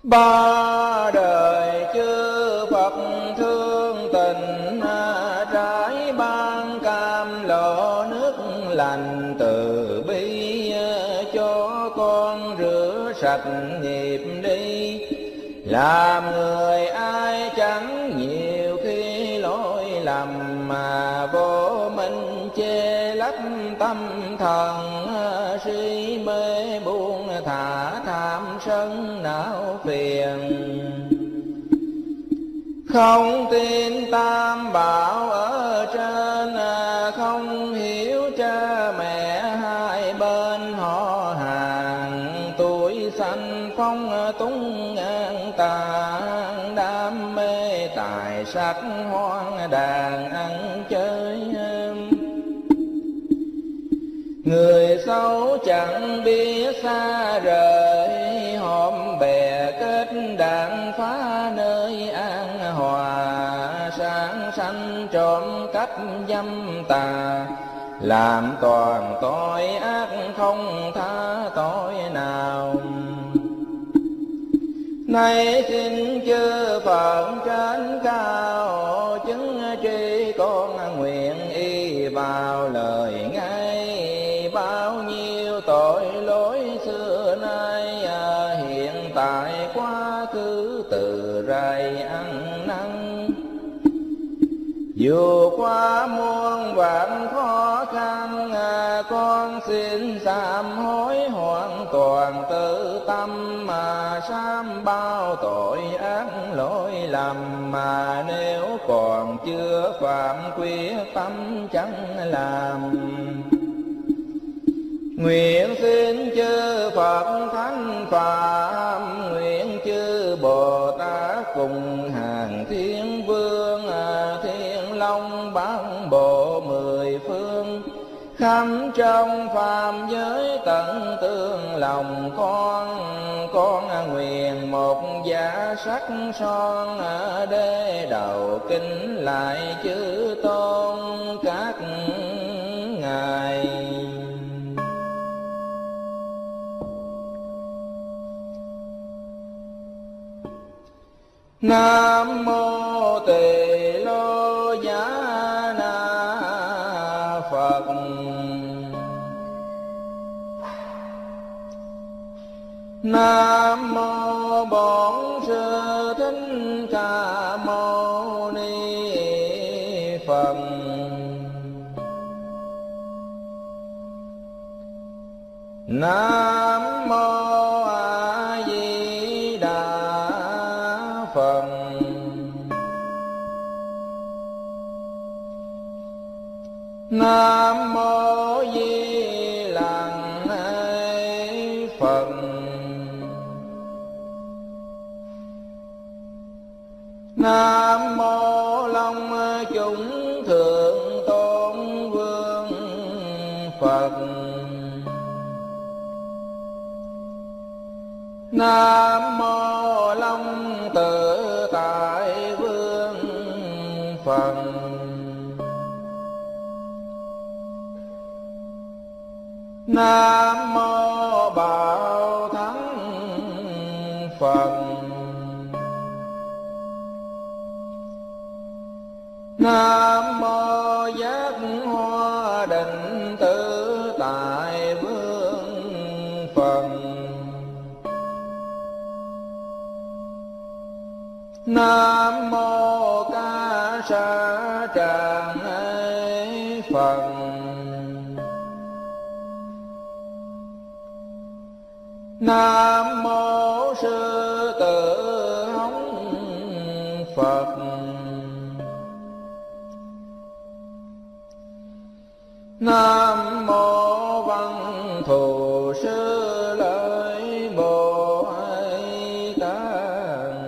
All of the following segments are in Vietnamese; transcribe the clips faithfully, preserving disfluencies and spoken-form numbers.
Ba đời chư Phật thương tình, trái ban cam lộ nước lành từ bi, cho con rửa sạch nghiệp đi. Làm người ai chẳng nhiều khi lỗi lầm, mà vô minh che lấp tâm thần, si mê buông thả tham sân não phiền. Không tin tam bảo ở trên, không hiểu cha mẹ hai bên họ hàng. Tuổi sanh phong túng ngang tàn, đam mê tài sắc hoang đàn ăn chơi. Người xấu chẳng biết xa rời, họm bè kết đàn phá nơi an hòa. Sáng sanh trộm cắp dâm tà, làm toàn tội ác không tha tội nào. Nay xin chư Phật trên cao, chứng tri con nguyện y vào lời ngay. Bao nhiêu tội lỗi xưa nay, hiện tại quá khứ từ rày ăn năn. Dù qua muôn vạn khó khăn, con xin sám hối hoàn toàn tự tâm. Mà sám bao tội ác lỗi lầm, mà nếu còn chưa phạm quyết tâm chẳng làm. Nguyện xin chư Phật Thánh Phạm, nguyện chư Bồ Tát cùng hàng thiên vương, Thiên Long bán bộ mười phương. Khắp trong phàm giới tận tương lòng con, con nguyện một giả sắc son, đế đầu kính lại chư tôn các ngài. Nam mô Tỳ Lô Giá Na Phật. Nam mô Bổn Sư Thích Ca Mâu Ni Phật. Nam mô A Di Đà Phật. Nam mô Di Lặc Phật. Nam mô Long Chúng Thượng Tôn Vương Phật. Nam mô Long Tự Tại Vương Phật. Nam mô Bảo Thắng Phật. Nam mô Giác Hoa Định Tự Tại Vương Phật. Nam mô Ca Sa Tràng Phật. Nam mô Sư Tử Hống Phật. Nam mô Văn Thù Sư Lợi Bồ Tát.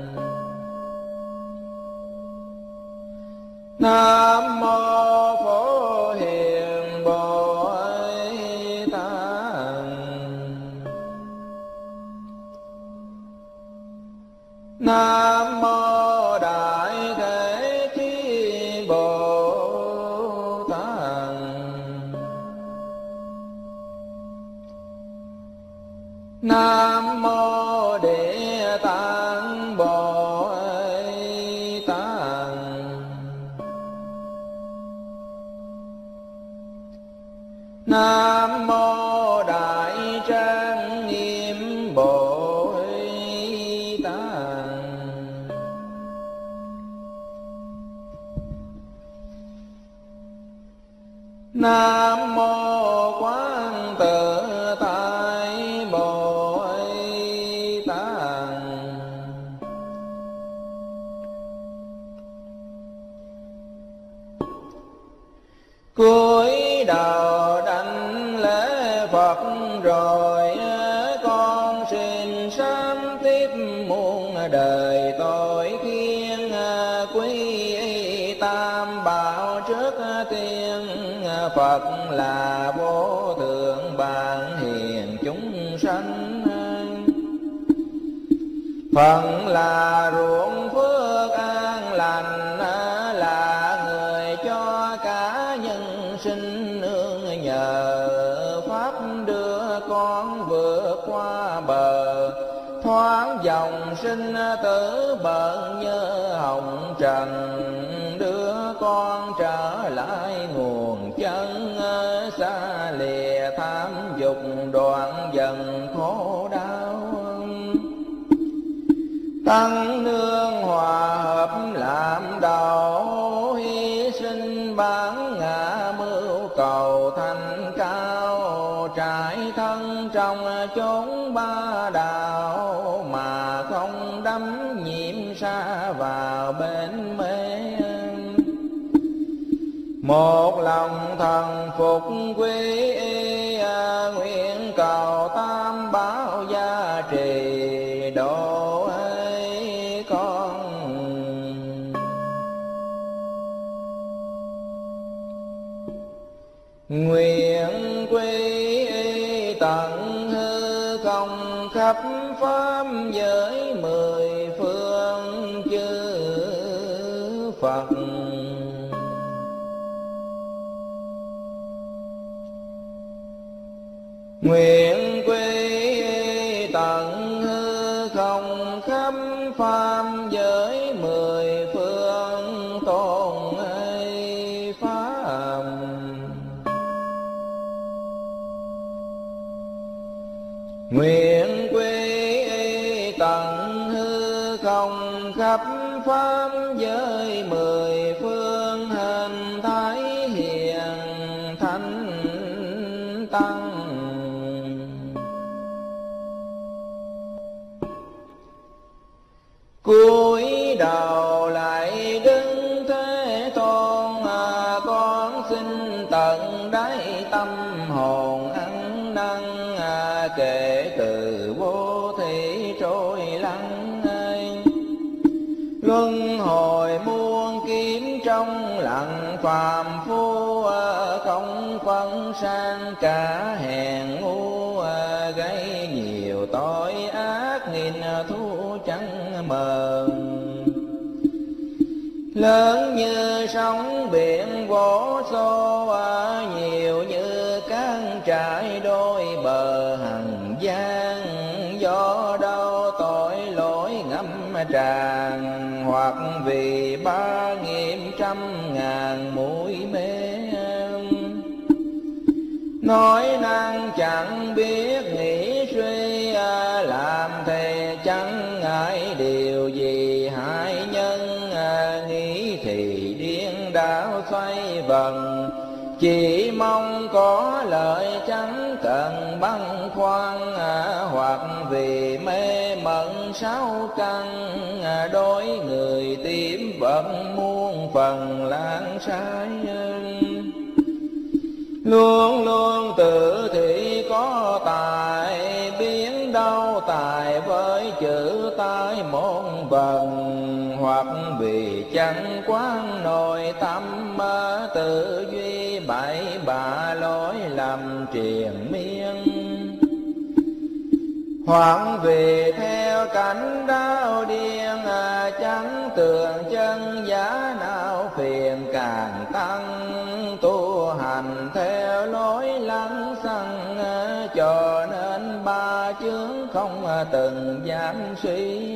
Nam mô Phổ Hiền Bồ Tát. Nam mô Đại Thế Chí Bồ Tát. Nam mô Địa Tạng Nam mô Đại Trang Nghiêm Bồ Tát. Nam mô Quán Tự Tại Bồ Tát. Cúi đầu đảnh lễ Phật rồi con xin sám tiếp muôn đời tội khiên quý tam bảo trước tiên. Phật là vô thượng bản hiền chúng sanh, Phật là ruộng phước an lành, là người cho cả nhân sinh nương nhờ. Pháp đưa con vượt qua bờ, thoáng dòng sinh tử bận như hồng trần. Đưa con trở lại nguồn chân, xa lìa tham dục đoạn dần khổ đau. Tăng nương hòa hợp làm đầu, hy sinh bản ngã mưu cầu thành cao. Trải thân trong chốn ba đạo, mà không đắm nhiễm xa vào bên mê. Một lòng thần phục quy y, nguyện cầu tam bảo gia trì độ ấy con. Nguyện quy y tận hư không khắp pháp giới mười phương chư Phật. Nguyện quy tận hư không khắp pháp giới mười phương tôn ấy pháp. Nguyện quy tận hư không khắp pháp giới mười phương, hình thái hiền thánh tăng. Cúi đầu lại đứng Thế Tôn, con xin tận đáy tâm hồn ăn năn. Kể từ vô thị trôi lắng, luân hồi muôn kiếp trong lặng phàm phu. Không phân sang cả hèn ngu, gây nhiều tội ác nghìn thu chẳng mờ. Lớn như sóng biển vỗ xô, nhiều như cát trải đôi bờ hằng giang. Do đâu tội lỗi ngâm tràn, hoặc vì ba nghiệp trăm ngàn mũi mê. Nói năng chẳng biết nghĩ suy, làm thề chẳng ngại điều gì hại nhân. Nghĩ thì điên đảo xoay vần, chỉ mong có lợi chẳng cần băn khoăn. Hoặc vì mê mẩn sáu căn, đối người tím vẫn muôn phần lãng sai. Luôn luôn tự thị có tài, biến đâu tài với chữ tai môn vần. Hoặc vì chẳng quán nội tâm, tự duy bậy bạ lối lầm triền miên. Hoặc vì theo cảnh đau điên, chẳng tường chân giá nào phiền càng tăng. Tu hành theo lối lăng xăng, cho nên ba chướng không từng dám suy.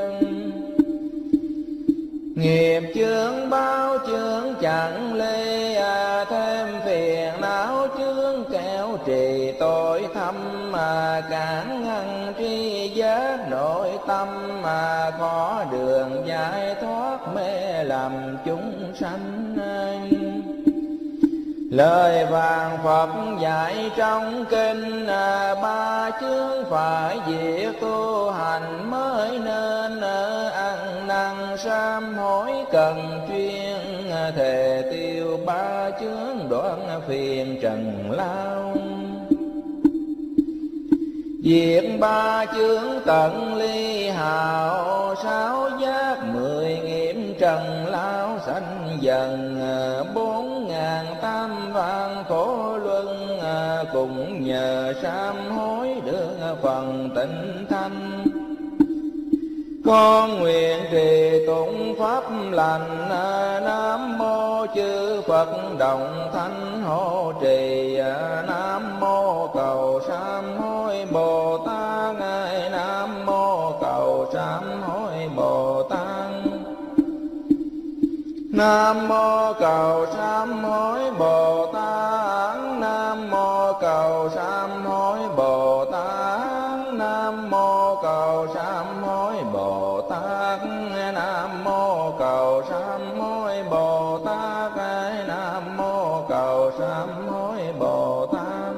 Nghiệp chướng báo chướng chẳng lê, thêm phiền não chướng kẻ trì tội thâm, mà cản ngăn tri giác nội tâm, mà khó đường giải thoát mê lầm chúng sanh. Lời vàng Phật dạy trong kinh, ba chướng phải diệt tu hành mới nên, ăn năn sám hối cần chuyên, thề tiêu ba chướng đoạn phiền trần lao. Diệt ba chướng tận ly hào, sáu giác mười nghiệm trần lao sanh dần. Bốn ngàn tam vạn khổ luân, cùng nhờ sám hối được phần tịnh thanh. Con nguyện trì tụng pháp lành, Nam mô chư Phật đồng thanh hộ trì. Nam mô cầu sám hối Bồ Tát, Nam mô cầu sám hối Bồ Tát. Nam mô cầu sám hối Bồ Tát, Nam mô cầu sám hối Bồ Tát, Nam mô cầu sám hối Bồ Tát, Nam mô cầu sám hối Bồ Tát, Nam mô cầu sám hối Bồ Tát.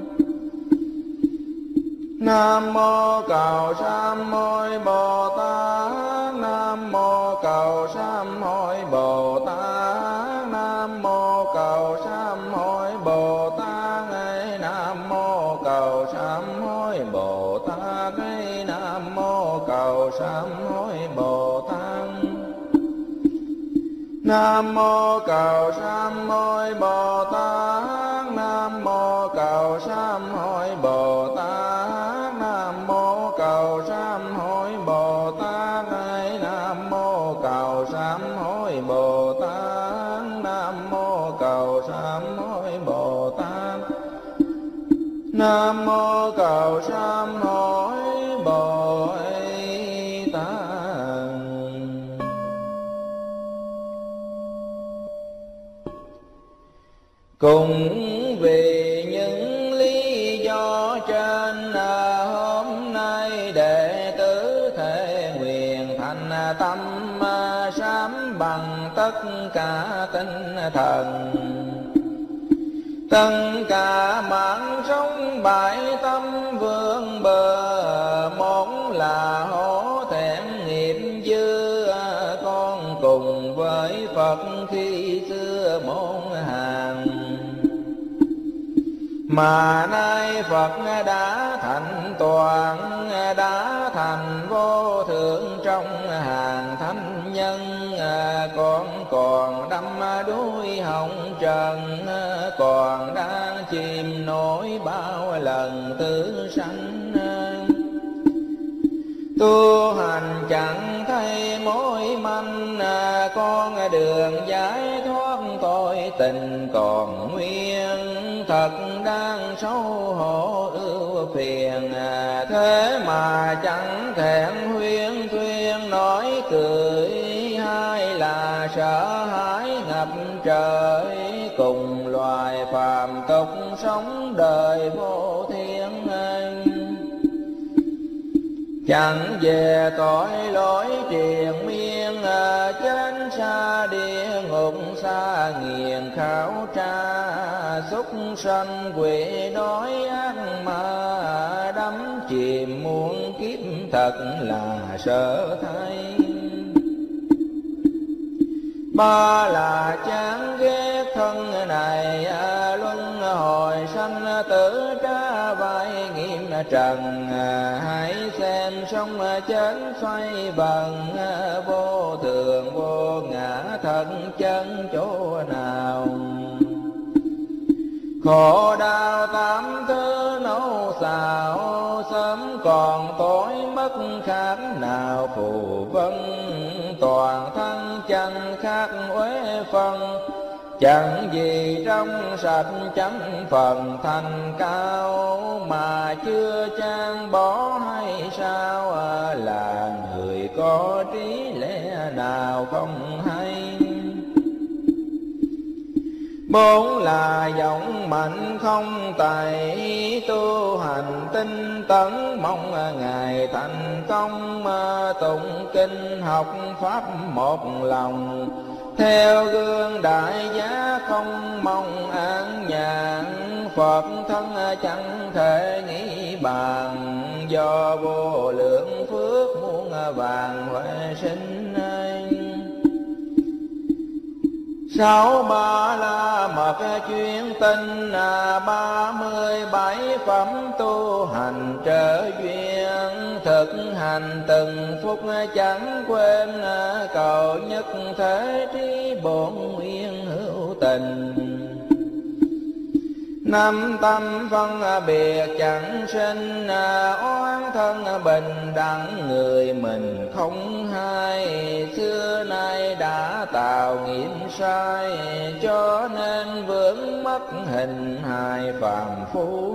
Nam mô cầu sám hối Bồ Tát, Nam mô cầu sám hối Bồ Tát, Nam mô cầu sám hối Bồ Tát, Nam mô cầu sám hối Bồ Tát, Nam mô cầu sám hối Bồ Tát. Nam mô cầu sám hối Bồ Tát, Nam mô cầu sám hối Bồ Tát, Nam mô cầu sám hối Bồ Tát, Nam mô cầu sám hối Bồ Tát, Nam mô cầu sám hối Bồ Tát, Nam mô cầu sám hối Bồ Tát. Cùng vì những lý do trên, hôm nay đệ tử thể nguyện thành tâm sám bằng tất cả tinh thần. Tất cả mạng sống bại tâm vương bờ, một là hổ thẹn nghiệp dư. Con cùng với Phật khi xưa môn hàng, mà nay Phật đã thành toàn, đã thành vô thượng trong hàng thánh nhân. Con còn đắm đuối hồng trần, còn đang chìm nổi bao lần tử sanh. Tu hành chẳng thấy mối manh, con đường giải thoát tội tình còn nguyên. Thật đang xấu hổ ưu phiền, thế mà chẳng thẹn huyên thuyên nói cười. Hai là sợ hãi ngập trời, cùng loài phàm tục sống đời vô thiên. Chẳng về tội lỗi triền miên, chánh xa địa ngục xa nghiền khảo tra. Súc sanh quỷ đói ác ma, đắm chìm muôn kiếp thật là sợ thay. Ba là chán ghét thân này, luân hồi sanh tử tra vai nghiêm trần. Hãy xem sống chết xoay vần, vô thường vô ngã thân chân chỗ nào. Khổ đau tám thứ nấu xào, sớm còn tối mất khác nào phù vân. Toàn thân chẳng khác uế phân, chẳng gì trong sạch chẳng phần thành cao. Mà chưa chan bỏ hay sao, là người có trí lẽ nào không hay. Bốn là giọng mạnh không tài, tu hành tinh tấn mong Ngài thành công. Tụng kinh học pháp một lòng, theo gương đại giá không mong an nhàn. Phật thân chẳng thể nghĩ bàn, do vô lượng phước muôn vàng huệ sinh. Sáu ba la mật chuyên tinh, ba mươi bảy phẩm tu hành trở duyên. Thực hành từng phút chẳng quên, cầu nhất thế trí bổn nguyên hữu tình. Năm tâm phân biệt chẳng sinh, oán thân bình đẳng người mình không hay. Xưa nay đã tạo nghiệp sai, cho nên vướng mất hình hài phàm phu.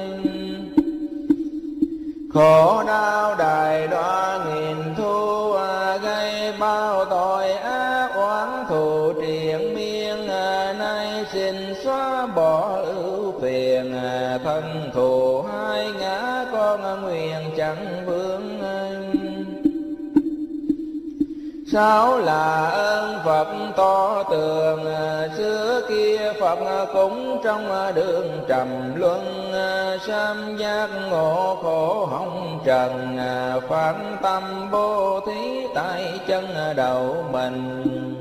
Khổ đau đài đoa nghìn thu, gây bao tội ác oán thù triền miên. Nay xin xóa bỏ ưu phiền, thân thù hai ngã con nguyện chẳng vướng. Sáu là ơn Phật to tường, xưa kia Phật cũng trong đường trầm luân. Sam giác ngộ khổ hồng trần, phán tâm bố thí tại chân đầu mình.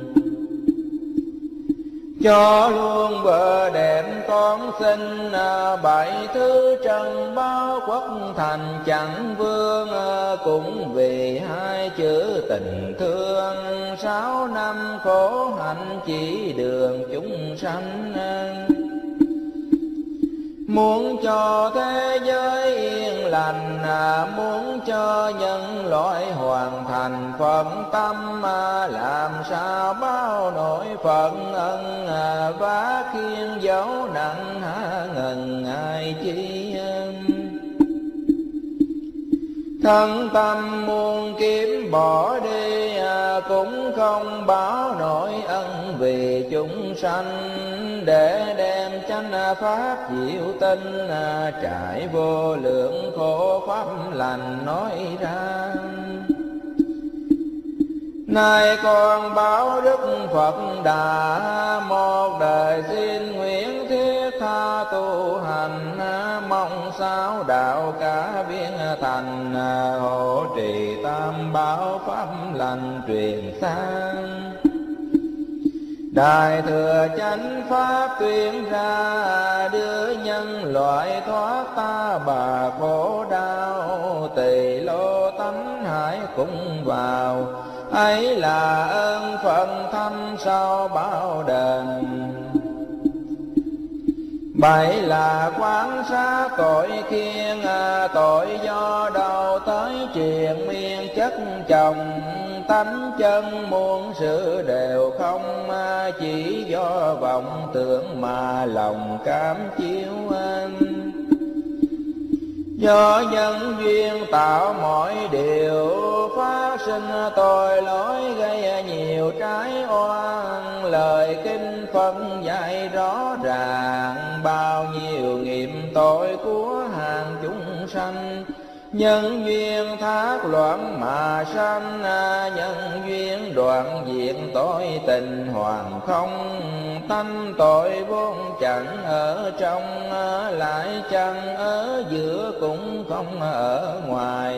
Cho luôn vợ đẹp con sinh, bảy thứ trần bao quốc thành chẳng vương. Cũng vì hai chữ tình thương, sáu năm khổ hạnh chỉ đường chúng sanh. Muốn cho thế giới yên lành, muốn cho nhân loại hoàn thành phận tâm. Làm sao bao nỗi phận ân, vá khiên dấu nặng hạ ngần ai chi. Thân tâm muôn kiếm bỏ đi, cũng không báo nổi ân vì chúng sanh. Để đem chánh pháp diệu tinh, trải vô lượng khổ pháp lành nói ra. Nay con báo đức Phật đã, một đời xin nguyện thiết tha tu hành. Mong sao đạo cả biến thành, hộ trì tam bảo pháp lành truyền sang. Đại thừa chánh pháp tuyên ra, đưa nhân loại thoát ta bà khổ đau. Tỳ lô tánh hải cũng vào, ấy là ơn phận thâm sau bao đền. Bảy là quán sát tội khiên, tội do đâu tới triền miên chất chồng. Tánh chân muôn sự đều không, chỉ do vọng tưởng mà lòng cám chiếu anh. Do nhân duyên tạo mọi điều, phát sinh tội lỗi gây nhiều trái oan. Lời kinh phân dạy rõ ràng, bao nhiêu nghiệp tội của hàng chúng sanh. Nhân duyên thác loạn mà sanh, nhân duyên đoạn diệt tội tình hoàn không. Tánh tội vốn chẳng ở trong, lại chẳng ở giữa cũng không ở ngoài.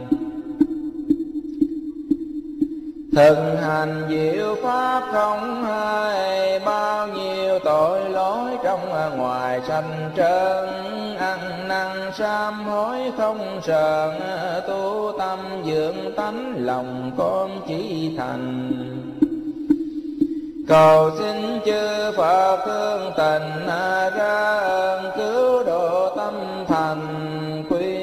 Thực hành diệu pháp không hai, bao nhiêu tội lỗi trong ngoài sanh trơn. Ăn năn sám hối không sờn, tu tâm dưỡng tánh lòng con chỉ thành. Cầu xin chư Phật thương tình, ra ơn cứu độ tâm thành quy.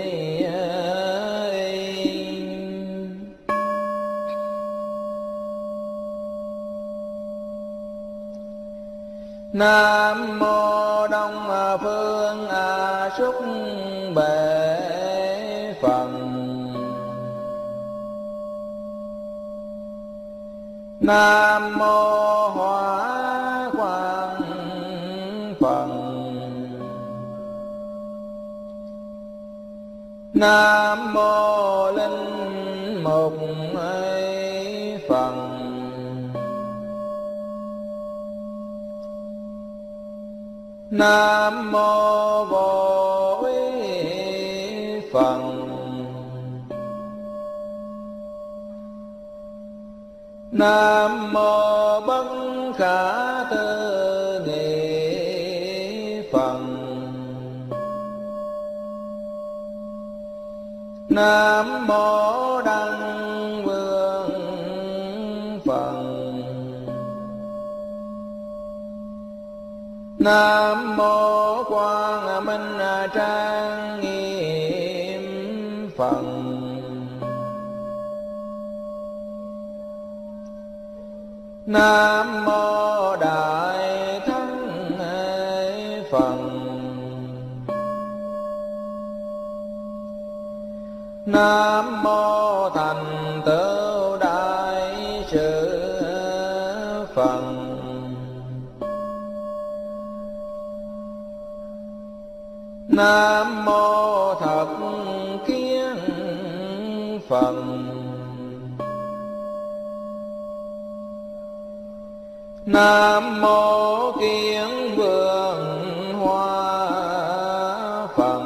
Nam mô Đông Phương A Súc Bệ Phần. Nam mô Hóa Quang Nam mô Linh Mục ấy Phật. Nam mô Vô Úy Phật. Nam mô Bất Khả Tư Nghị Phật. Nam mô Đăng Vương Phật. Nam mô Quang Minh Trang Nghiêm Phật. Nam mô Đại Thắng Phật. Nam mô Thành Tựu Đại Sự Phật. Nam mô Thật Kiến Phật. Nam mô Kiến Vương Hoa Phật.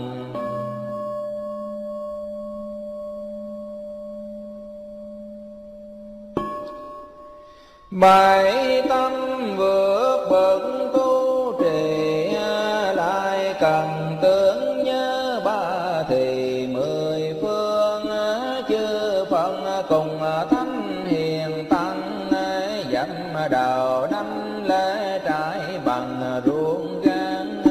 Bảy tâm vượt bậc tu trì, lại cần tưởng nhớ ba thì mười phương chư Phật cùng thánh hiền tăng dặm đầu năm lễ trải bằng ruộng gan.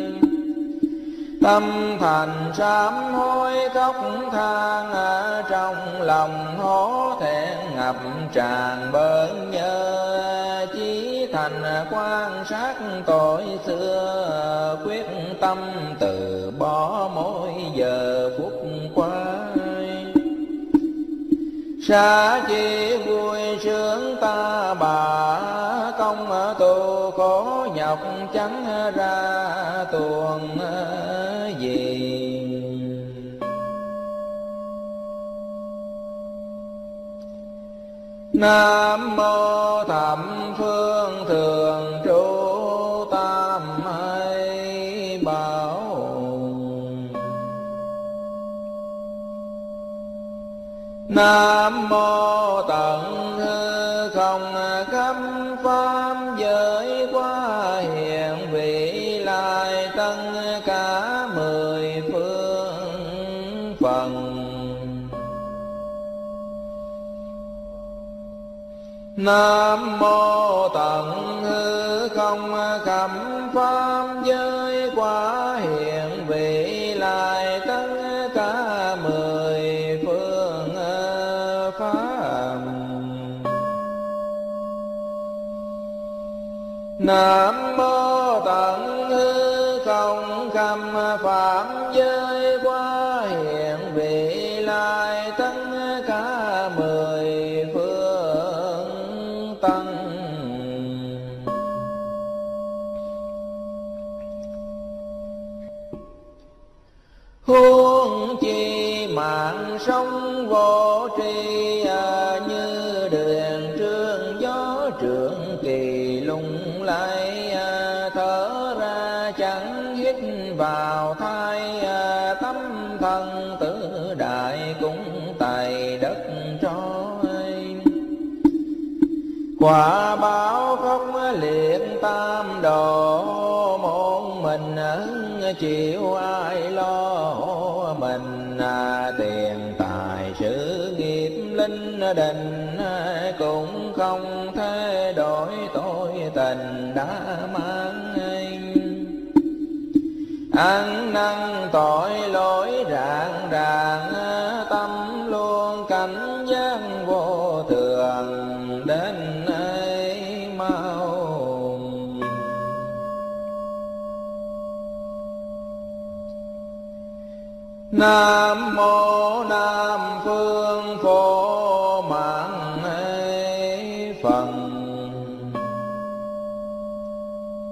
Tâm thành sám hối khóc than, trong lòng hổ thẹn ngập tràn bớn nhớ. Chí thành quan sát tội xưa, quyết tâm từ bỏ mỗi giờ phút qua. Xa chi vui sướng ta bà, công tu khổ nhọc chẳng ra tuồng gì. Nam mô Thập Phương Thường Trụ Tam Hay Bảo. Nam mô Tận Hư Không Khắp Pháp Giới Quá Hiện Vị Lai tất cả mười phương phần. Nam mô Tận Hư Không Khắp Pháp Giới Quá Hiện Vị Lai tất cả mười phương pháp. Nam mô Tận Hư Không Khắp Pháp Giới Quá Hiện Vị Lai tất cả mười phương tăng. Huống chi mạng sống vô tri, như đường trương gió trượng kỳ lung lay. Thở ra chẳng hít vào thai, tâm thân tử đại cũng tại đất trôi. Quả báo khóc liệt tam độ, một mình chịu ai lo. Mình tiền tài sự nghiệp linh đình, cũng không thể đổi tội tình đã mang. Ăn năn tội lỗi rạng ràng, tâm luôn cảnh giác vô thường đến ấy mau. Nam mô Nam Phương Phổ Mạng Phật.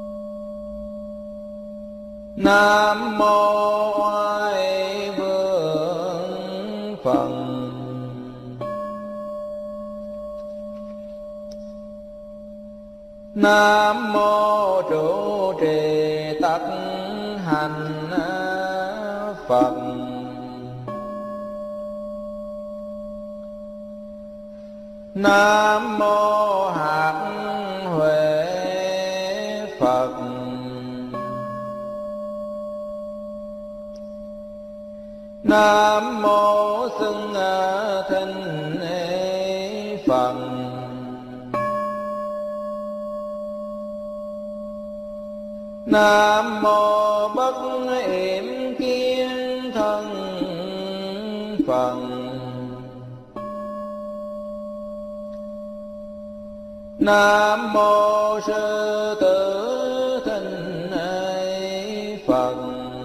Nam mô Oai Vương Nam mô trụ trì tất hành Phật. Nam mô hạt huệ Phật. Nam mô xưng thinh Phật. Nam mô bất yểm kiến thân Phật. Nam mô sư tử thinh Phật.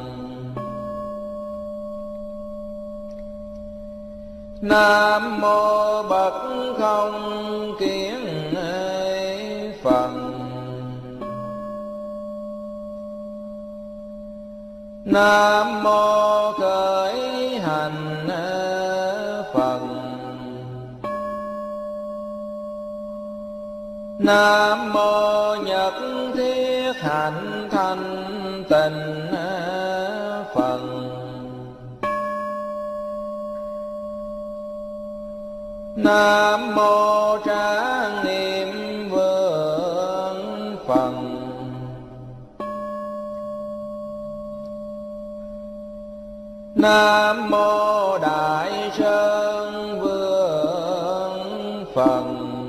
Nam mô bậc không kiến Phật. Nam mô khởi hành Phật. Nam mô nhất thiết hạnh thanh tịnh Phật. Nam mô trang nghiêm vương Phật. Nam mô đại sơn vương Phật.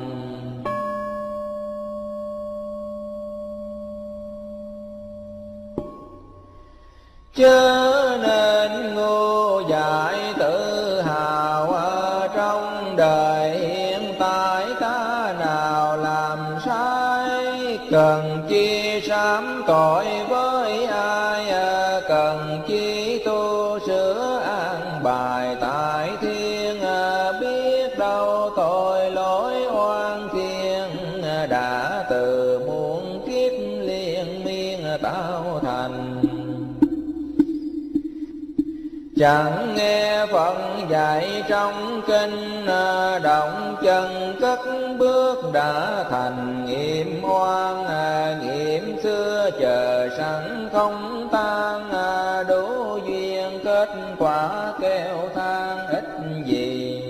Chớ nên ngu dại tự hào ở trong đời hiện tại, ta nào làm sai cần chi sám tội với ai, cần chi tu sửa an bài tại thiên, biết đâu tội lỗi oan thiên đã từ muôn kiếp liên miên tạo thành. Chẳng nghe Phật dạy trong kinh, động chân cất bước đã thành nghiệp oan, nghiệp xưa chờ sẵn không tan, đủ duyên kết quả kêu than ít gì.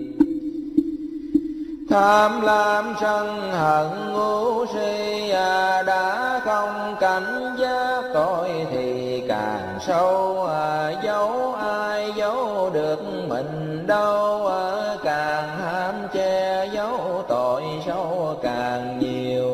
Tham lam sân hận ngu si đã không cảnh giác, tội thì càng sâu, giấu ai giấu được mình đâu, càng ham che giấu tội sâu càng nhiều.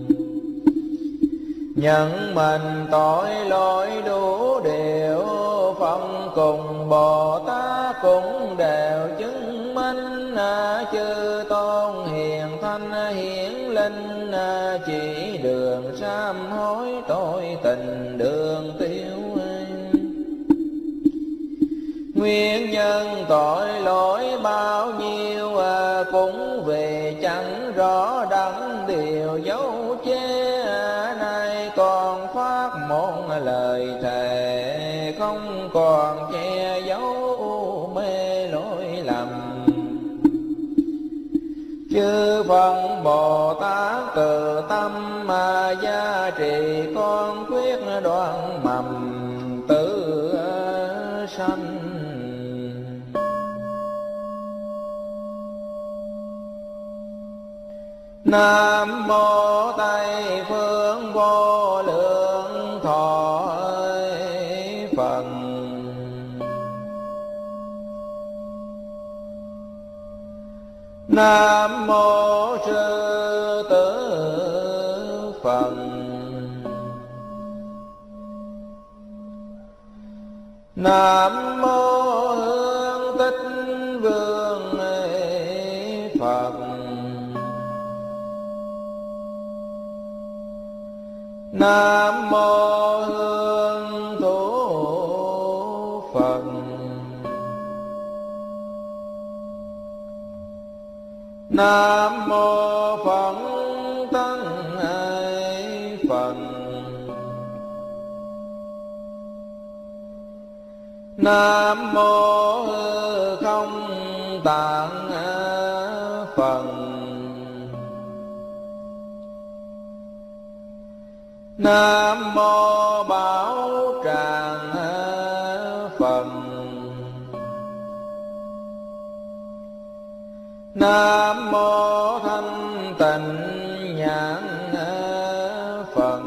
Nhận mình tội lỗi đủ điều, phân cùng Bồ Tát cũng đều chứng minh, chư tôn hiền thanh hiển linh chỉ đường sám hối tội tình đường tiêu. Nguyên nhân tội lỗi bao nhiêu cũng vì chẳng rõ đắng điều dấu che, nay còn phát một lời thề không còn che giấu mê lỗi lầm. Chư Phật Bồ Tát từ tâm mà gia trì con quyết đoạn mầm tự sanh. Nam mô Tây phương vô lượng thọ Phật. Nam mô sư tử Phật. Nam mô hương tích vương Phật. Nam mô hương thủ Phật. Nam mô Phật Tăng Phật. Nam mô hư không tạng Phật. Nam mô Bảo Tràng Phật. Nam mô Thanh Tịnh Nhãn Phật.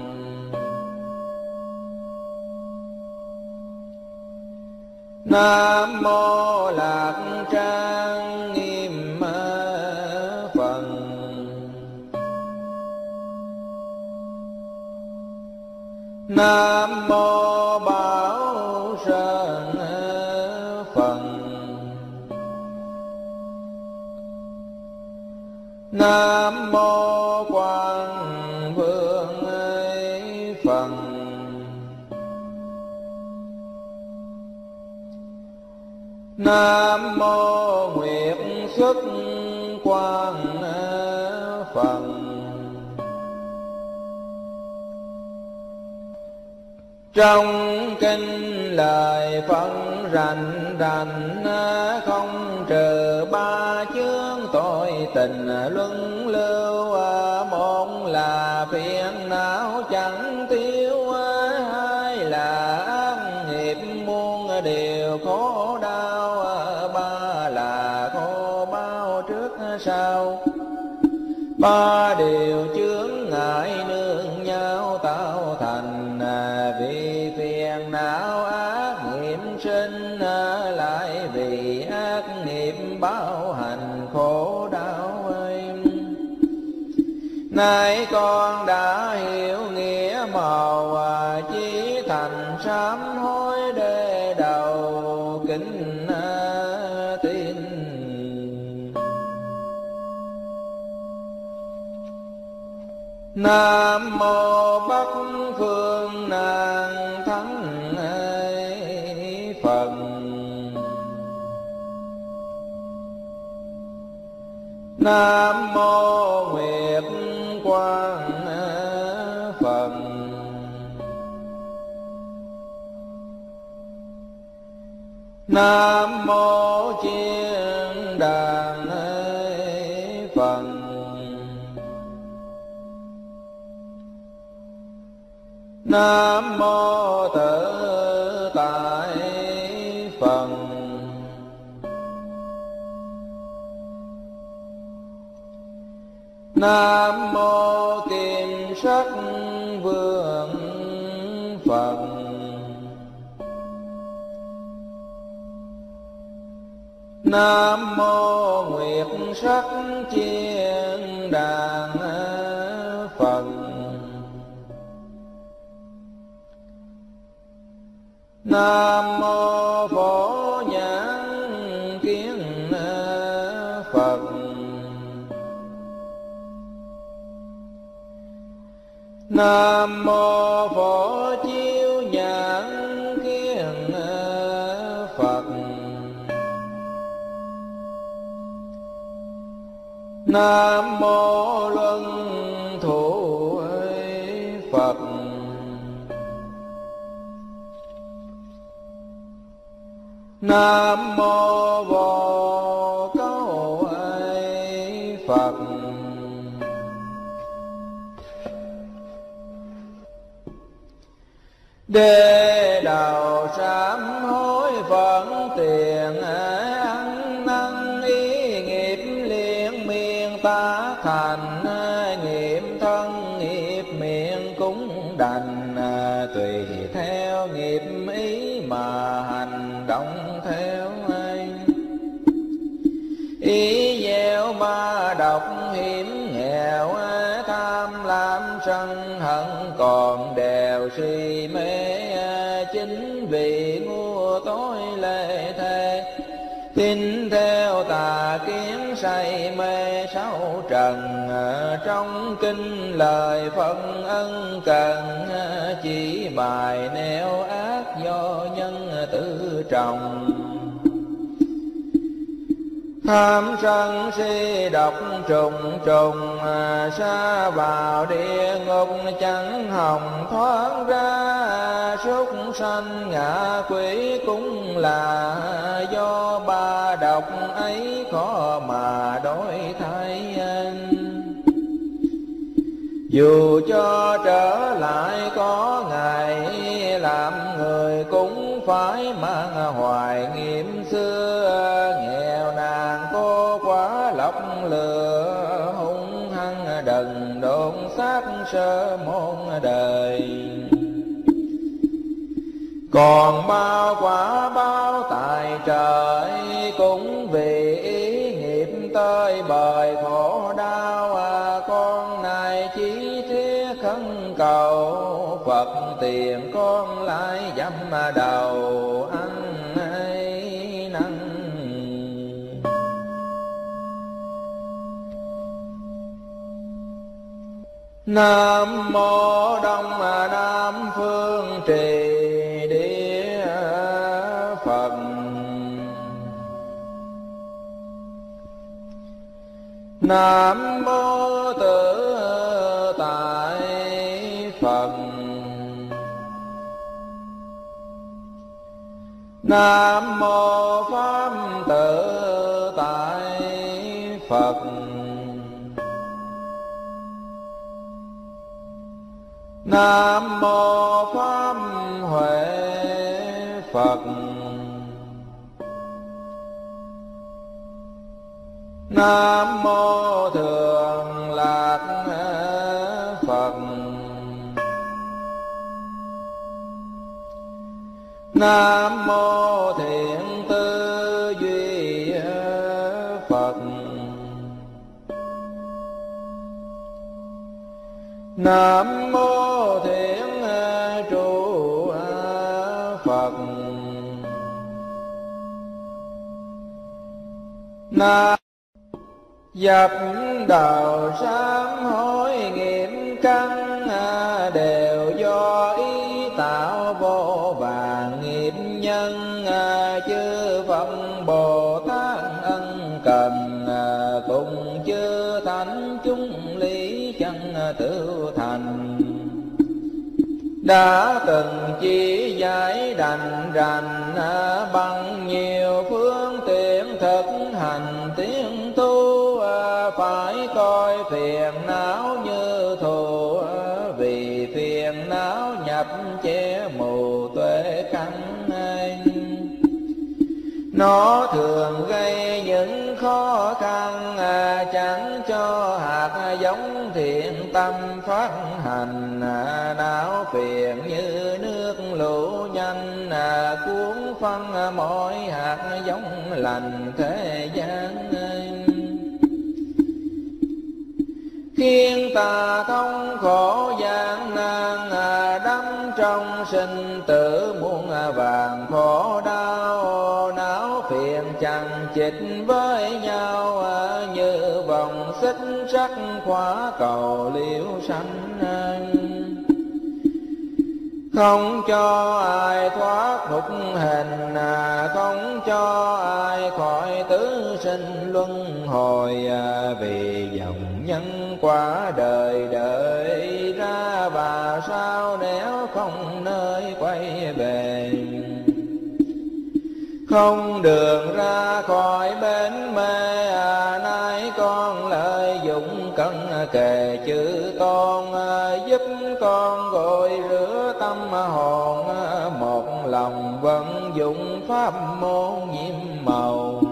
Nam mô Lạc Trang Nghiêm Phật. Nam mô Bảo Sơn Phật. Nam mô Quang Vương Phật. Nam mô Nguyệt Xuất Quang Phật. Trong kinh lời Phật rành rành, không trừ ba chướng tội tình luân lưu. Một là phiền não chẳng tiêu, hai là ác nghiệp muôn điều khổ đau, ba là khổ bao trước sau. Ba điều chướng ngại nương nhau tạo thành, vì phiền não ác nghiệp sinh, lại vì ác nghiệp báo hành khổ đau ấy. Nay con đã hiểu nghĩa màu, chí thành sám hối để đầu kính tin. Nam mô Bắc Phương Nan Thắng Phật. Nam mô Nguyệt Quang Phật. Nam mô Chiên Đàn Phật. Nam mô Tự Tại Phật. Nam mô Kim Sắc Vương Phật. Nam mô Nguyệt Sắc Chiên Đàn Phật. Nam mô Phổ Nhãn Kiến Phật. Nam mô Phổ Chiếu Nhãn Kiến Phật. Nam mô Luân Thủ Phật. Nam mô Vô Câu Phật. Đế đầu sám hối phận tiền, ăn năn ý nghiệp liên miên tá thành. Nghiệp thân nghiệp miệng cũng đành, tùy theo nghiệp ý mà hành động theo anh. Ý gieo ba độc hiểm nghèo, tham lam sân hận còn đều si mê. Chính vì ngu tối lệ thế, tin theo tà kiến say mê sáu trần. Trong kinh lời Phật ân cần, chỉ bài nẻo ác do nhân tự trồng. Tham sân si độc trùng trùng, sa vào địa ngục chẳng hòng thoát ra. Súc sanh ngạ quỷ cũng là do ba độc ấy khó mà đổi thay. Dù cho trở lại có ngày làm người cũng phải mang hoài nghiệm xưa. Nghèo nàn cô quá lọc lừa hung hăng đần độn xác sơ môn đời. Còn bao quả bao tài trời cũng vì ý nghiệp tới bời khổ đau. À, con này chỉ thiết khấn cầu Phật tiền con lại dám đầu ăn hay năn. Nam mô Đông Nam Phương Trì Địa Phật. Nam mô Tự Tại Phật. Nam mô Pháp Tự Tại Phật. Nam mô Pháp Huệ Phật. Nam mô Thường Lạc Phật. Nam mô Thiện Tư Duy Phật. Nam mô Thiện Trụ Phật. Nam dập đầu sám hối nghiệm căn đều do ý tạo vô vàn nghiệp nhân. Chư Phật Bồ Tát ân cần cùng chư thánh chúng lý chân tự thành. Đã từng chỉ giải đành rành bằng nhiều phương tiện thực hành tiến tu. Phải coi phiền não như thù vì phiền não nhập che mù tuệ căn. Nó thường gây những khó khăn chẳng cho hạt giống thiện tâm phát hành. Não phiền như nước lũ nhanh cuốn phân mọi hạt giống lành thế gian. Khiến ta thống khổ gian nan đắm trong sinh tử muôn vàng khổ đau. Não phiền chằng chịt với nhau như vòng xích sắt khóa cầu liễu sanh. Không cho ai thoát nhục hình, không cho ai khỏi tứ sinh luân hồi. Vì dòng nhân quả đời đợi ra và sao nếu không nơi quay về. Không đường ra khỏi bến mê, nay con lợi dụng cân kề chữ tôn. Giúp con gội rửa tâm hồn, một lòng vận dụng pháp môn nhiệm màu.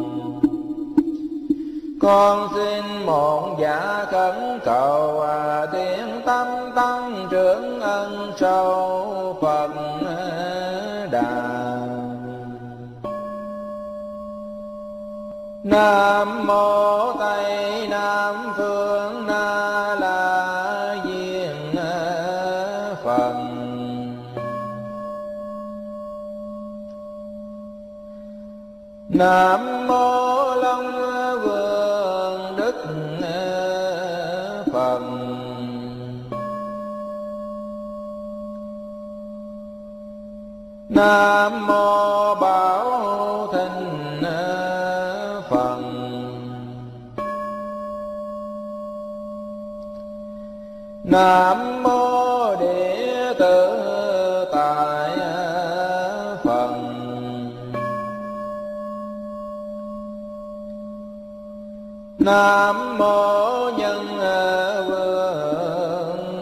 Con xin một dạ khẩn cầu tiếng tâm tăng trưởng ân sâu Phật Đà. Nam mô Tây Nam Phương Na La Diên Phật. Nam mô Long Vương Đức Phật. Nam mô Bảo Thịnh Phật. Nam mô Địa Tự Tại Phật. Nam mô Nhân Vương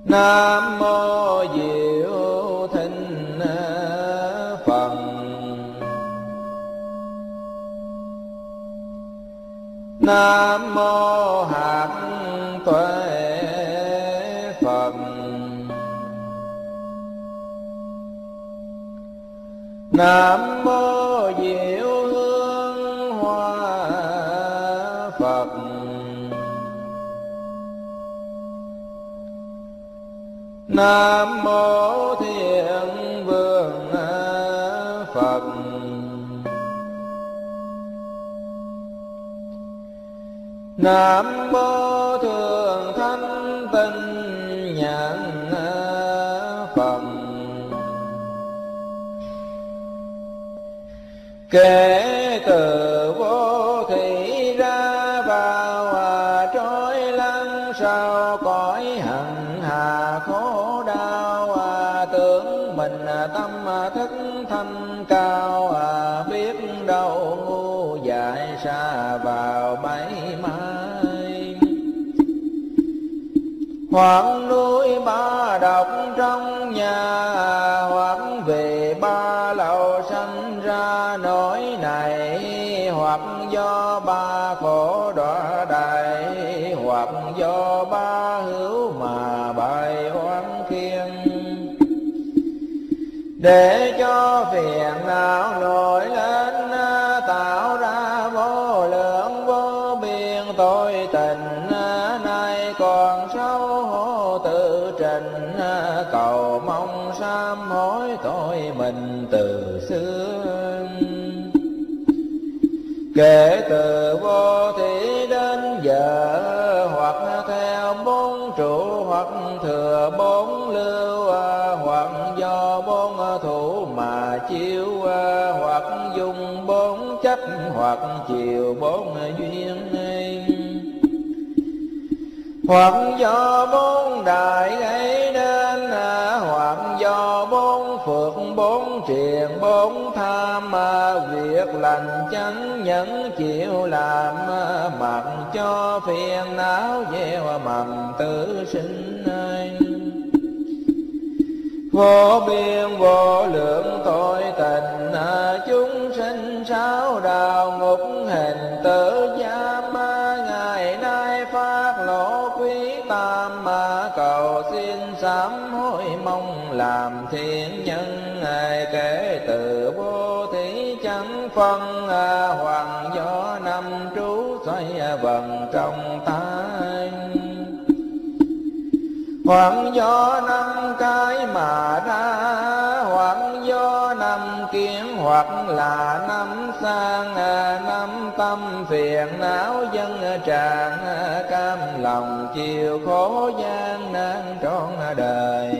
Nam mô Diệu Thịnh Phật. Nam mô Hạt Tuệ Phật. Nam mô Diệu Hương Hoa Phật. Nam mô Thiện Vương Phật. Nam mô Thượng Thánh Tinh Nhãn Phật. Kể từ vô thủy ra vào trôi lăn sau cõi hạnh hà khổ đau, tưởng mình tâm thức thanh cao, biết đâu ngu dại xa vào bẫy mai. Hoặc núi ba độc trong nhà, hoặc về ba lầu sanh ra nỗi này, hoặc do ba khổ đọa đại, hoặc do ba hữu mà bài oán khiên. Để cho phiền não nổi lên, tạo ra vô lượng vô biên tội tình, nay còn xấu hổ tự trình, cầu mong sám hối tội mình từ xưa. Kể từ vô thủy đến giờ, hoặc theo bốn trụ, hoặc thừa bốn lưu, hoặc do bốn thủ mà chiếu, hoặc dùng bốn chấp, hoặc chiều bốn duyên, hoặc do bốn đại gây nên, hoặc do bốn phước bốn triền bốn tham, việc lành chánh nhẫn chịu làm, mặc cho phiền não gieo mầm tử sinh. Vô biên vô lượng tội tình, chúng sinh sáu đạo ngục hình tử giam, ngày nay phát lộ quý tam, cầu xin sám hối mong làm thiện nhân. Kể từ vô thủy chẳng phân, hoàng do năm trú xoay vần trong tay, hoặc do năm cái mà ra, hoặc do năm kiến, hoặc là năm sang, năm tâm phiền não dân tràn, cam lòng chịu khổ gian nan trọn đời.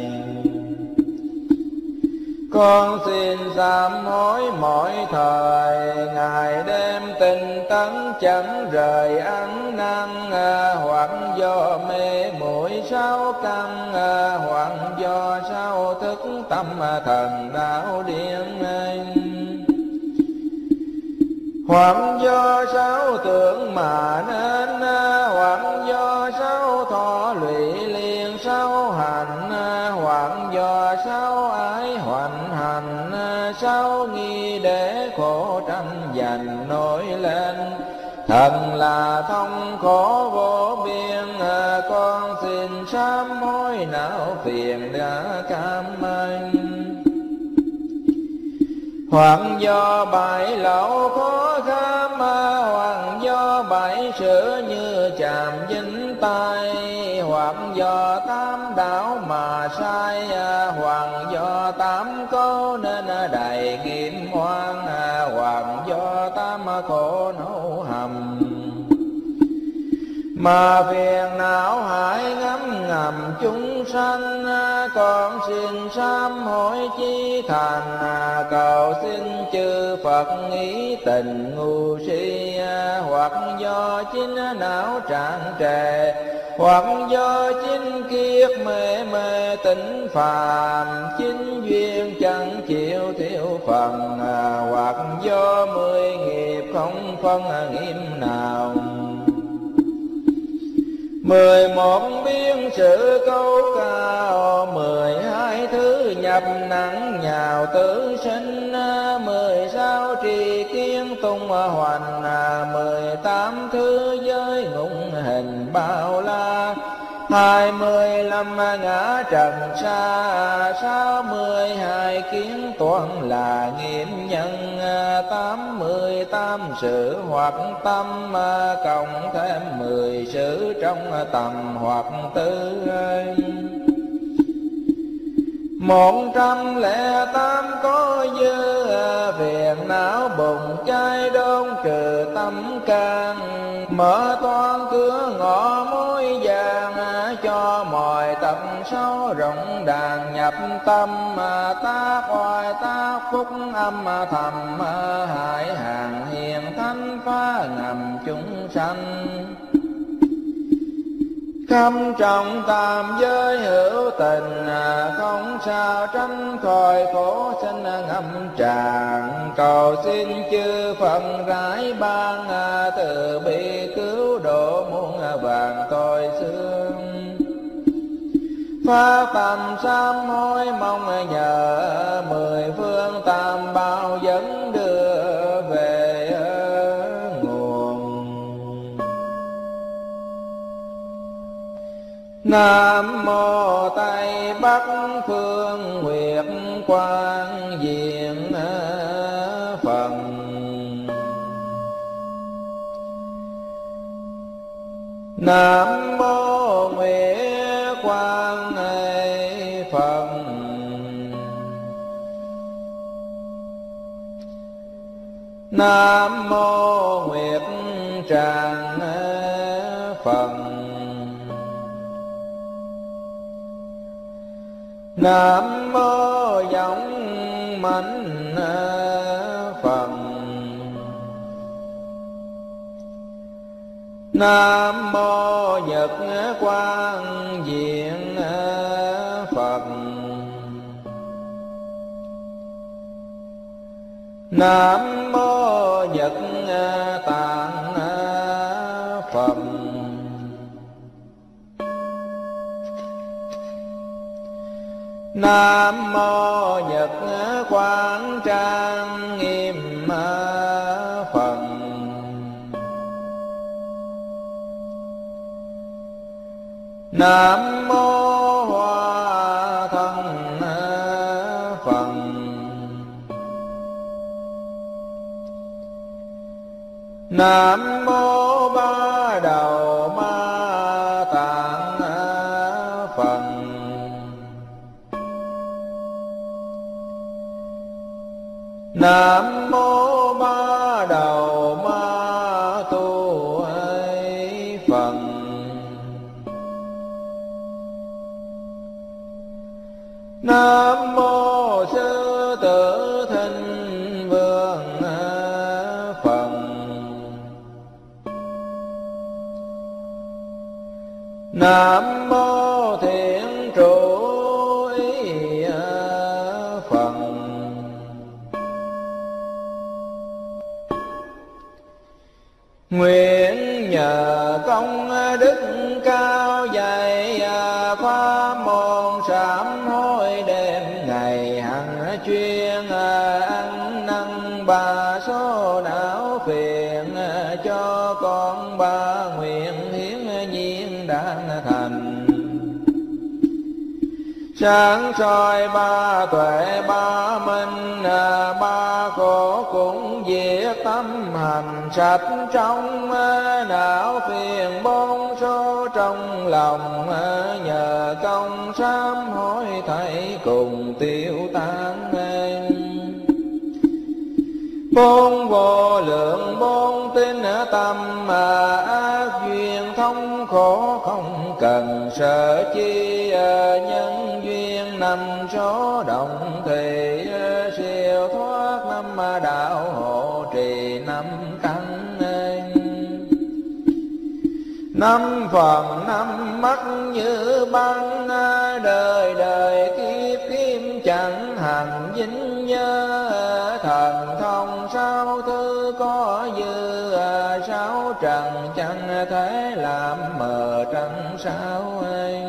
Con xin sám hối mỗi thời, ngày đêm tinh tấn chẳng rời ăn năn, hoặc do mê muội sáu căn, hoặc do sao thức tâm thần đạo điên, hoặc do sáu tưởng mà nên, hoặc do sáu thọ lụy liền sáu hành, hoặc do sáu ái hoành hành, sáu nghi để khổ tranh giành nổi lên. Thần là thông khổ vô biên, con xin sám hối não phiền đã cam anh. Hoặc do bảy lậu khó kham, hoặc do bảy sự như chạm dính tay, hoặc do tám đảo mà sai, hoặc do tám câu nên đầy nghiệp oan, hoặc do tám khổ nấu hầm. Mà phiền não hại ngấm ngầm chúng sanh, con xin sám hối chí thành, cầu xin chư Phật ý tình ngu si, hoặc do chính não trạng trề, hoặc do chính kiết mê mê tỉnh phàm, chính duyên chẳng chịu thiếu phần, hoặc do mười nghiệp không phân nghiêm nào. Mười một biến sự câu cao, mười hai thứ nhập nặng nhào tử sinh, mười sáu trì kiến tung hoành, mười tám thứ giới ngũ hình bao la, hai mươi lăm ngã trần xa, sáu mươi hai kiến toán là nghiệm nhân, tám mươi tám sự hoặc tâm, cộng thêm mười sự trong tầm hoặc tư. Một trăm lẻ tám có dư, phiền não bùng cháy đốn trừ tâm can, mở toan cửa ngõ mối vàng, cho mọi tập xấu rộng đàn nhập tâm, tác oai tác phúc âm thầm, hại hàng hiền thánh phá ngầm chúng sanh. Khâm trọng tam giới hữu tình, không sao tránh khỏi khổ sinh ngâm tràn, cầu xin chư Phật rải ban, từ bi cứu độ muôn vàng tội xương. Phá tầm sám hối mong nhờ, mười phương tam bảo dẫn đưa về nguồn. Nam mô Tây Bắc Phương Nguyệt Quang Diện Phật. Nam mô Nguyệt Quang Phật. Nam mô Nguyệt Tràng Phật. Nam mô Giọng Mạnh Phật. Nam mô Nhật Quang Diện Phật. Nam mô Nhật Tạng Phật. Nam mô Nhật Quang Trang Nghiêm Phật. Nam mô Hoa Thân Phật. Nam mô Ba Đầu Ma Tạng Phật. Nam mô Ba Đầu Ma Tu Phật. Nam mô Sư Tử Thinh Vương Phật. Nam mô Thiện Trụ Ý Phật. Nguyện nhờ công đức cao dày, pháp môn sám hối đêm ngày hằng chuyên, ăn năn ba số não phiền, cho con ba nguyện hiến nhiên đang thành. Sáng soi ba tuệ ba minh, ba khổ cũng diệt tâm hành sạch trong, não phiền bốn số trong lòng, nhờ công sám hối thảy cùng tiêu tan. Bốn vô lượng bốn tín tâm, ác duyên thống khổ không cần sợ chi, nhân duyên năm số động thì siêu thoát năm đạo hộ trì năm căn. Năm phần năm mắt như băng, đời đời kiếp kiếp chẳng hành dính nhớ, thần thông sáu thứ có dư, sáu trần chẳng thể làm mờ trăng sáu anh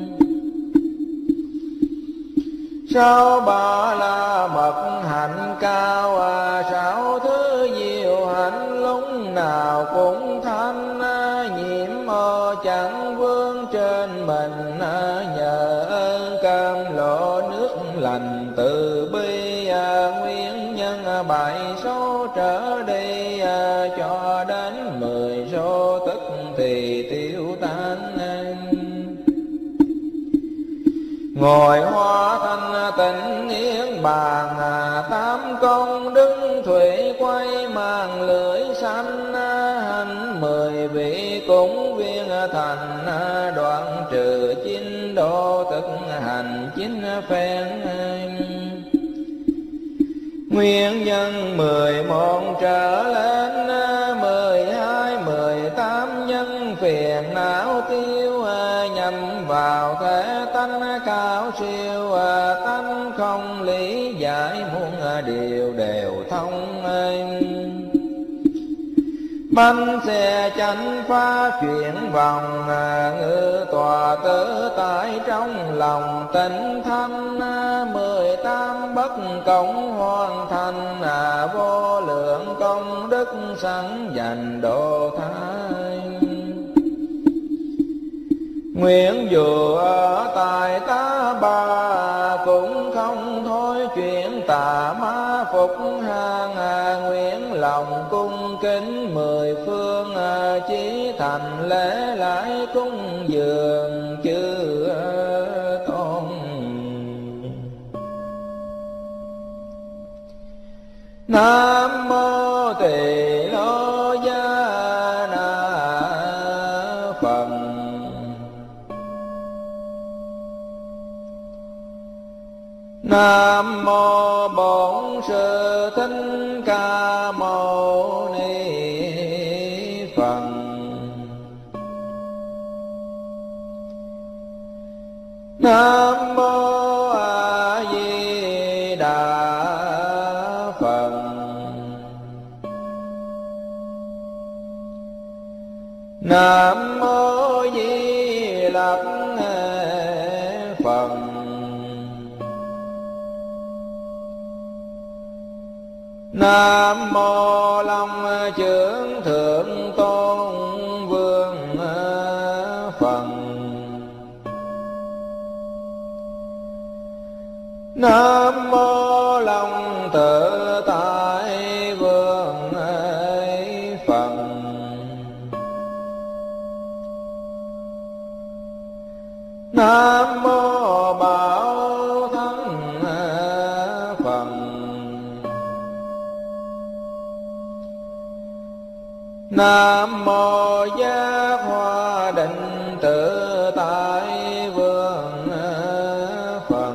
sáu ba la mật hạnh cao, sáu thứ diệu hạnh lúc nào cũng thanh, nhiễm ô chẳng vương trên mình, nhờ ơn cam lộ nước lành từ bi, nguyên nhân bảy số trở đi, cho đến mười số tức thì tiêu tan. Ngồi hoa thanh tịnh niết bàn, tám công đức thủy quay mang lưỡi xanh, hành mười vị cúng viên thành, đoạn trừ chín độ thực hành chín phen. Nguyên nhân mười một trở lên, mười hai mười tám nhân phiền não tiêu, nhằm vào thể tánh cao siêu, tánh không lý giải muôn điều đều thông. Bánh xe chánh phá chuyển vòng, ngự tòa tự tại trong lòng tịnh thanh, mười tám bất cộng hoàn thành, vô lượng công đức sẵn dành độ thái. Nguyện dù ở tại tá bà, cũng không thôi chuyện tà ma phục hàng, nguyện lòng cung kính mười phương, chí thành lễ lại cúng dường chư tôn. Nam mô Tỳ Lô Gia Na Phật. Nam mô Bổn Sư Thích Ca Mâu Ni Phật. Nam mô A Di Đà Phật. Nam mô Di Lặc Phật. Nam mô Long Trưởng Thượng Tôn Vương Phật. Nam mô Long Tự Tại Vương Phật. Nam mô Bảo Thắng Phật. Nam mô Giác Hoa Định Tự Tại Vương Phật.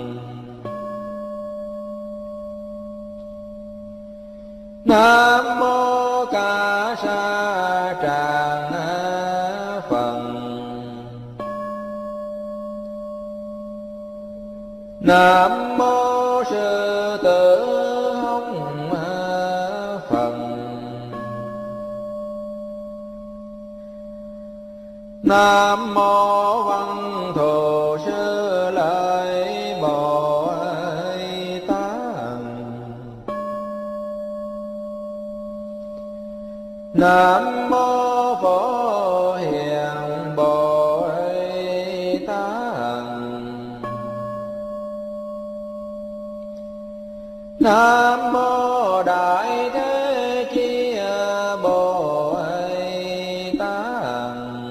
Nam mô Ca Sa Tràng Phật. Nam mô Sư Tử Hồng Phật. Nam mô Văn Thù Sư Lợi Bồ Tát. Nam mô Phổ Hiền Bồ Tát. Nam mô Đại Thế Chí Bồ Tát.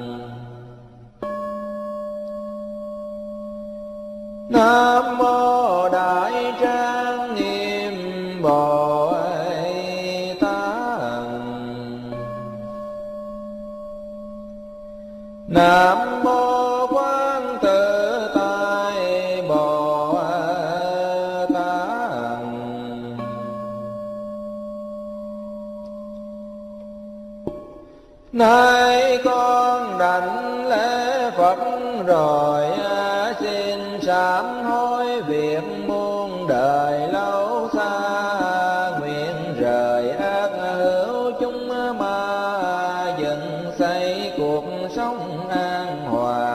Nam mô Đại Trang Nghiêm Bồ Tát. Nam mô Quán Tự Tại Bồ Tát. Nay con đảnh lễ Phật rồi, xin sám hối việc muôn đời lâu xa, nguyện rời ác hữu chúng ma, dựng xây cuộc sống an hòa.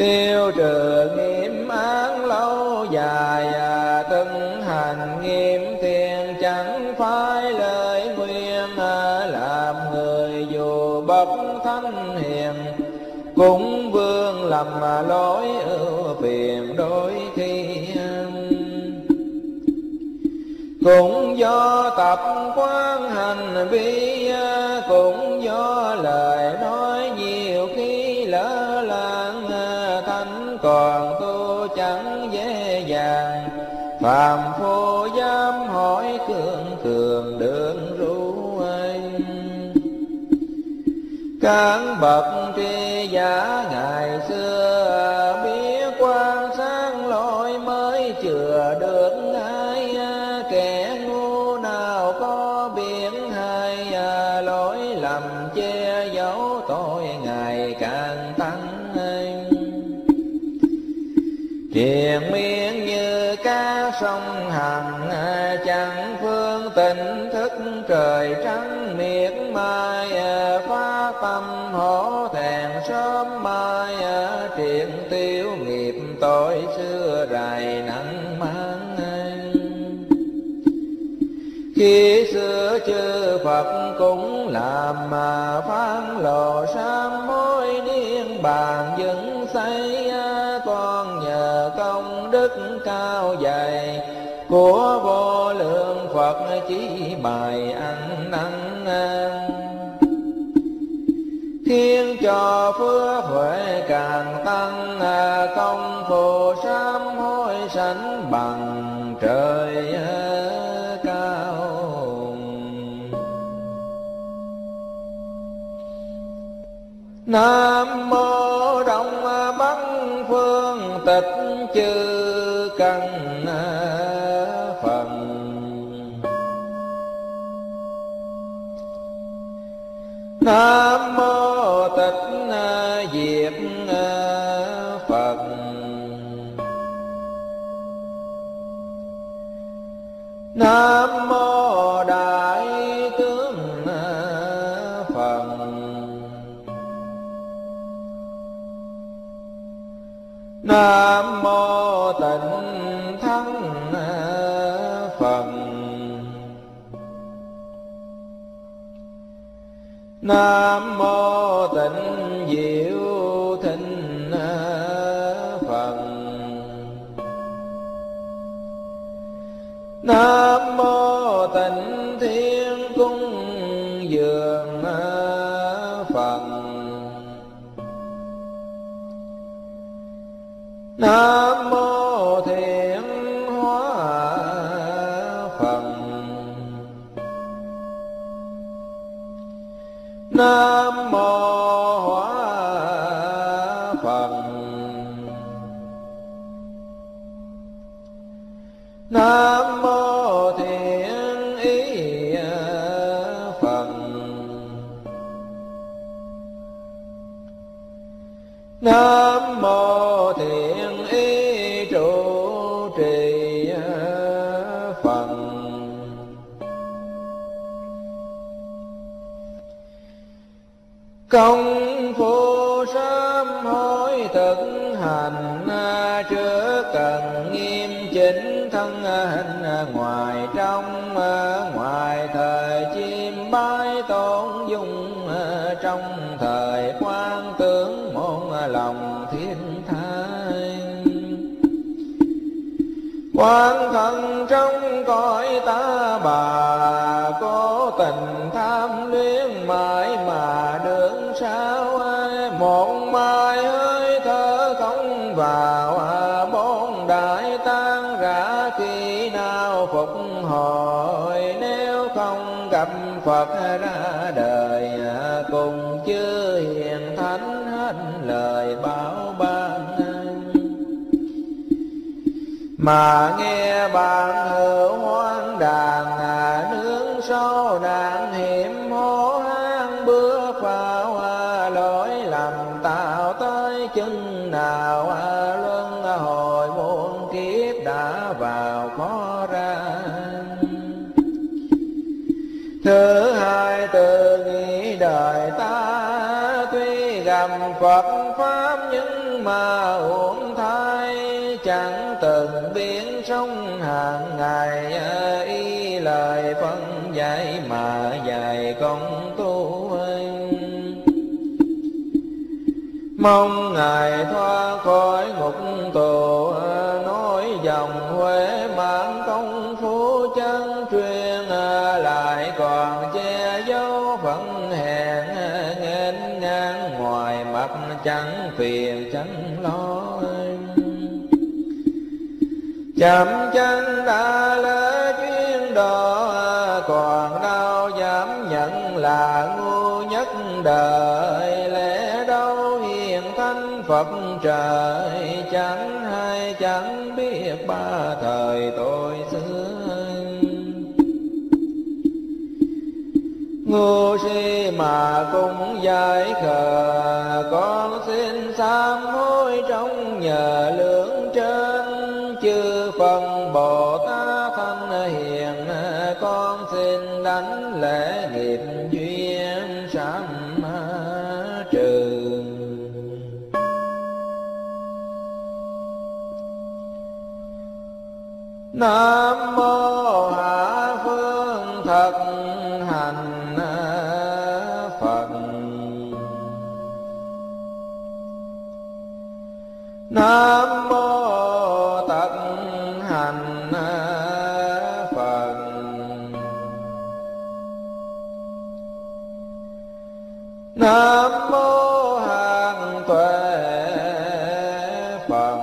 tiêu trừ nghiêm án lâu dài, từng hành nghiêm thiền chẳng phải lời nguyên, làm người dù bậc thánh hiền cũng vương lầm lỗi ưu phiền đôi khi. Cũng do tập quán hành vi, cũng do lời nói nhiều khi lỡ làng, thánh còn tu chẳng dễ dàng, phàm phu dám hỏi cường cường đường ru anh. Các bậc tri giả ngày xưa biết quan sát lỗi mới chừa được ai, kẻ ngu nào có biết hay, lỗi lầm che giấu tội ngày càng tăng. Triền miên như cá sông Hằng, chẳng phương tỉnh thức trời trắng miệt mai, phá tâm hổ thẹn sớm mai, triền tiêu nghiệp tội xưa rày nặng mang. Khi xưa chư Phật cũng làm mà phán lộ sám hối niên bàn dựng xây, toàn nhờ công đức cao dày của vô lượng Phật chỉ bài ăn năn, khiến cho phước huệ càng tăng, công phu sám hối sánh bằng trời cao. Nam mô Đông Bắc Phương Tịch Chư Căn Phật. Nam mô Tịch Diệt Phật. Nam mô Đại Tướng Phật. Nam mô Tịnh Thắng Phật. Nam mô Tịnh Diệu Thịnh Phật. Nam mô Tịnh Thiên Cung Dường Phật. Nam mô Thiện Hóa Phật. Nam mô Hóa Phật. Nam mô Thiện Ý Phật. Nam mô Thiện Ý Trụ Trì Phật. Công phu sám hối thực hành, trước cần nghiêm chỉnh thân hình ngoài trong, ngoài thời chim bái tôn dung, trong thời quan tướng môn lòng thiên thai. Quan thân trong cõi ta bà, cố tình tham luyến mãi mà đường sao. Một mai hơi thở không vào, bốn đại tan rã khi nào phục hồi. Nếu không gặp Phật ra đời, cùng chư hiền thánh hết lời bảo ban. Mà nghe bạn hữu hoang đàn, nướng sâu đàn hiểm hố hang bước vào. Lỗi lầm tạo tới chừng nào, luân hồi muôn kiếp đã vào khó ra. Thứ hai từ nghĩ đời ta tuy gặp Phật Pháp nhưng mà uổng thai, chẳng từng biến sống hàng ngày, ý lời phân dạy mà dạy công tu. Mong Ngài thoát khỏi ngục tù, nói dòng Huệ mãn công phu chân truyền, lại còn che giấu phận hèn, nghênh ngang ngoài mặt chẳng phiền chẳng lo. Chậm chân đã lỡ chuyên độ, còn đâu dám nhận là ngu nhất đời. Lẽ đâu hiền thánh Phật trời, chẳng hay chẳng biết ba thời tôi xưa. Ngu si mà cũng giải khờ, con xin sám hối trong nhờ lương trên. Chư phần Bồ Tát thanh hiền, con xin đánh lễ nghiệp duyên sám trừ. Nam mô Hạ Phương Thật Hành Phật. Nam mô Tật Hành Phật. Nam mô Hàng Tuệ Phật.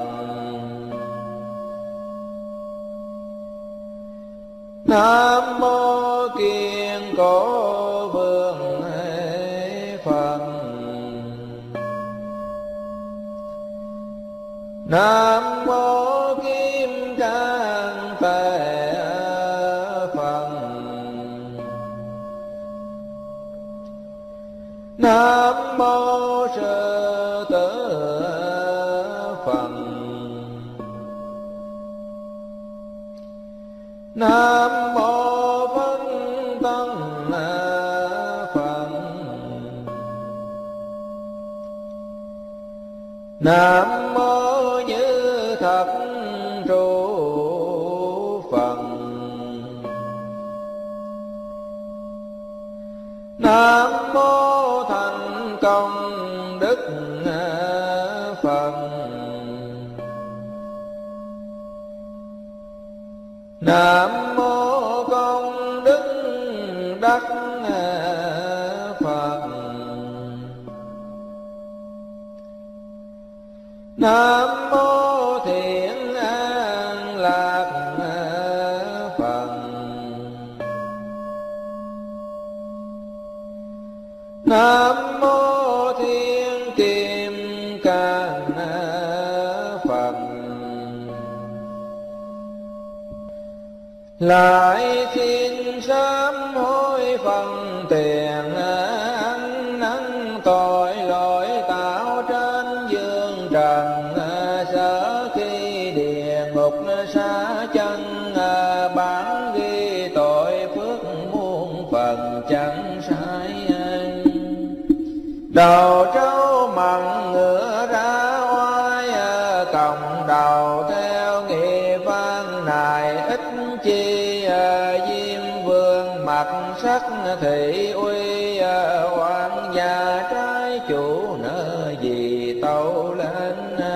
Nam mô Kiên Cố Vương Phật. Nam mô Kim Cang Tề Phật. Nam mô Sư Tử Phật. Nam mô Phân Tân Phật. Nam mô Như Thật Trụ Phật. Nam mô Thành Công Đức Phật. Nam mô Công Đức Đắc Phật. Nam mô Thiện An Lạc Phật. Nam mô Thiên Kim Cang Phật. Lại xin sám hối phần tiền, ăn năn tội lỗi tạo trên dương trần. Sở khi địa ngục xa chân, bản ghi tội phước muôn phần chẳng sai. Đầu trâu mặn ngựa ra oai, còng đầu theo nghị văn này ít chi. Diêm vương mặt sắc thị uy, hoàng gia trái chủ nợ gì tâu lên.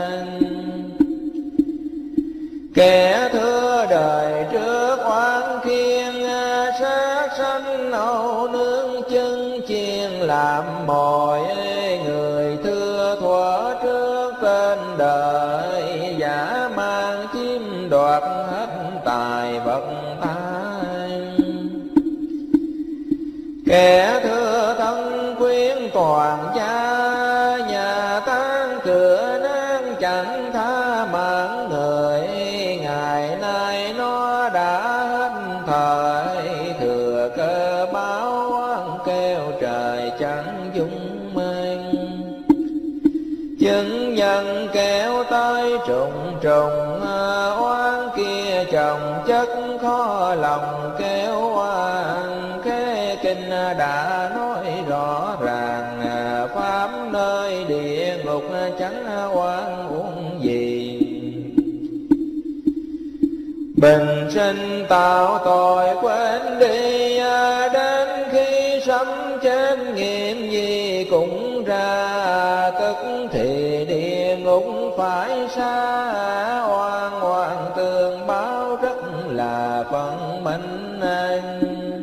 Kẻ thưa đời trước oán khiên, sát sanh âu nương chân chiên làm mồi. Người thưa thuở trước tên đời, giả mang chiếm đoạt hết tài vật ta. Kẻ thưa thân quyến toàn gia, nhà tan cửa nang chẳng tha mạng người. Ngày nay nó đã hết thời, thừa cơ báo oán kêu trời chẳng dung mang. Chứng nhân kéo tới trùng trùng, oán kia chồng chất khó lòng kéo oan. Kinh đã nói rõ ràng, pháp nơi nơi địa ngục chẳng oan uổng gì. Bình sinh tạo tội quên đi, đến khi sấm chết nghiệm gì cũng ra, tức thì địa ngục phải xa, oan oan tương báo rất là phận mệnh anh.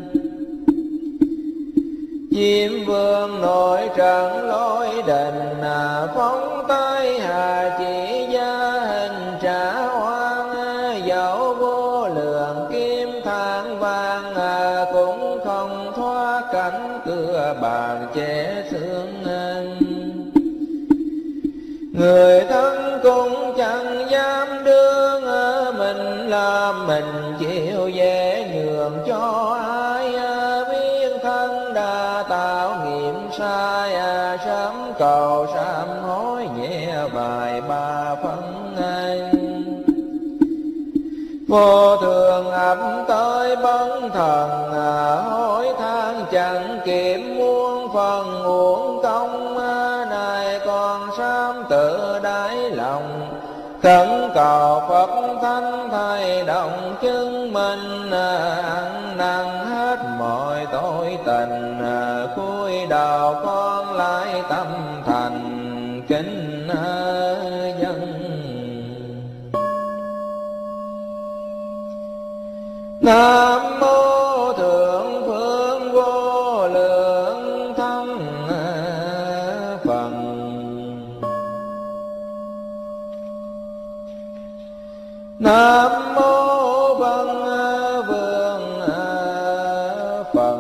Diêm vương nội trận lối đình, phóng tay hà chỉ gia hình trả oan, dẫu vô lượng kim than vàng, cũng không thoát cảnh cửa bàn che xương anh. Người thân cũng chẳng dám đương, mình làm mình chịu dễ nhường cho ai, biết thân đã tạo nghiệp sai, sớm cầu sám hối nhẹ vài ba phân anh. Vô thường ập tới bấn thần, hối than chẳng kịp muôn phần uổng công, này còn sám tự đáy lòng, khẩn cầu Phật Thánh thay động chứng minh, ăn năn hết mọi tội tình, cúi đầu con lại tâm thành kính dân. Nam mô Thượng Phương Vô Lượng Thắng Phật. Nam mô Văn Vương Phật.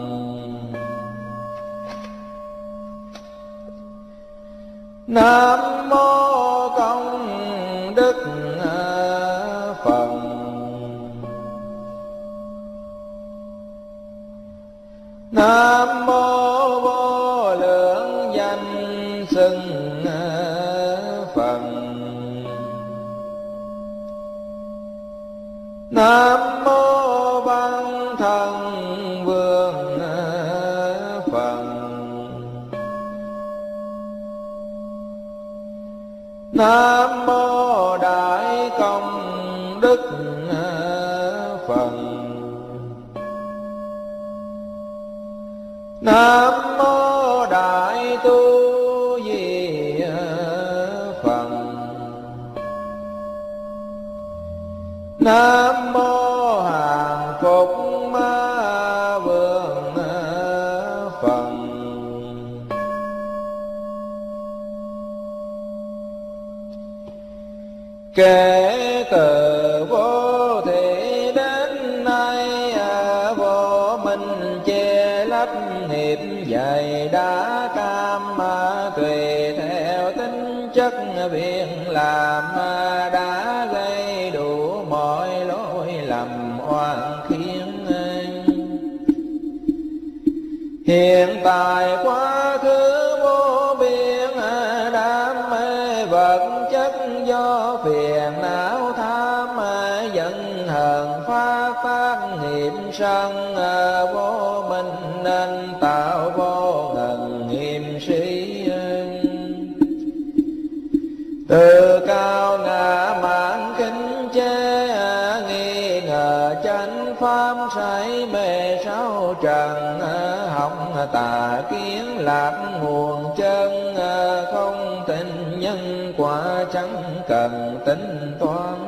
Nam mô Công Đức Phật. Nam mô Vô Lượng Danh Xưng Phật. Nam mô Văn Thần Vương Phật. Nam mô Đại Công Đức Phật. Nam mô Đại Tu Di Phật. Nam mô Hàng Phục Ma Vương Phật. Kể từ vô thị đến nay, vô minh che lấp nghiệp dày đã cam, tùy theo tính chất việc làm, đã gây đủ mọi lỗi lầm oan khiến anh. Hiện tại quá khứ vô biên, đam mê vật chất do phiền não tham, giận hờn phát phát nghiệp sân, vô minh nên tạo vô ngần nghiêm sĩ. Từ cao ngã mạn kính chế, nghi ngờ chánh pháp say mê sáu trần, học tà kiến lạc nguồn chân, không tin nhân quả chẳng cần tính toán.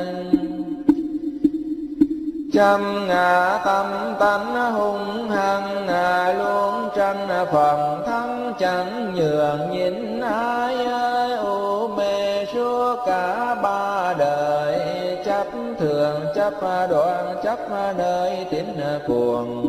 Trăm ngã tâm tánh hung hăng, luôn tranh phần thắng chẳng nhường nhịn ai. U mê suốt cả ba đời, chấp thường chấp đoạn chấp nơi tín cuồng.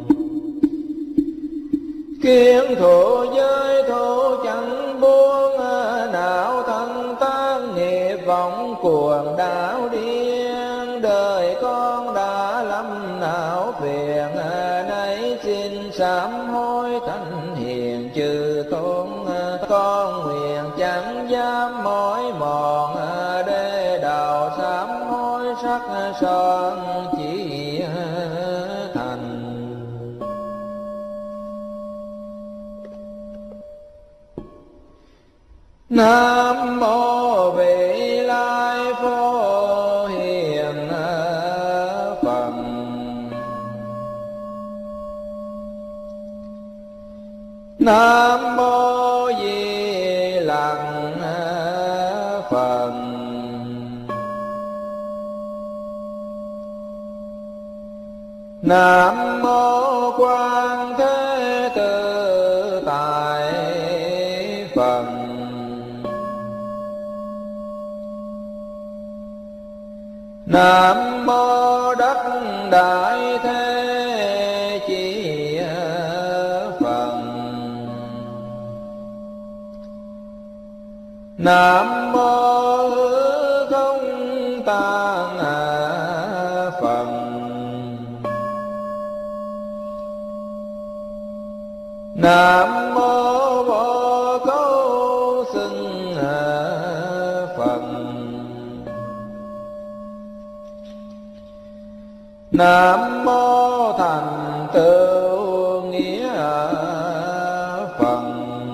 Kiến thủ giới thủ chẳng buông, não thân tan nghiệp vọng cuồng đảo điên. Đời con đã lâm não phiền, nay xin sám hối thánh hiền chư tôn. Con nguyện chẳng dám mỏi mòn, để đầu sám hối sắc son chỉ thành. Nam mô Vị Lai Phổ Hiền Phật. Nam mô Di Lặc Phật. Nam mô Quan Thế Tự Tại Phật. Nam mô Đất Đại Thế Chí Phật. Nam mô Hư Không Tạng Phật. Nam mô Vô Cấu Xưng Phật. Nam mô Thành Tựu Nghĩa Phật.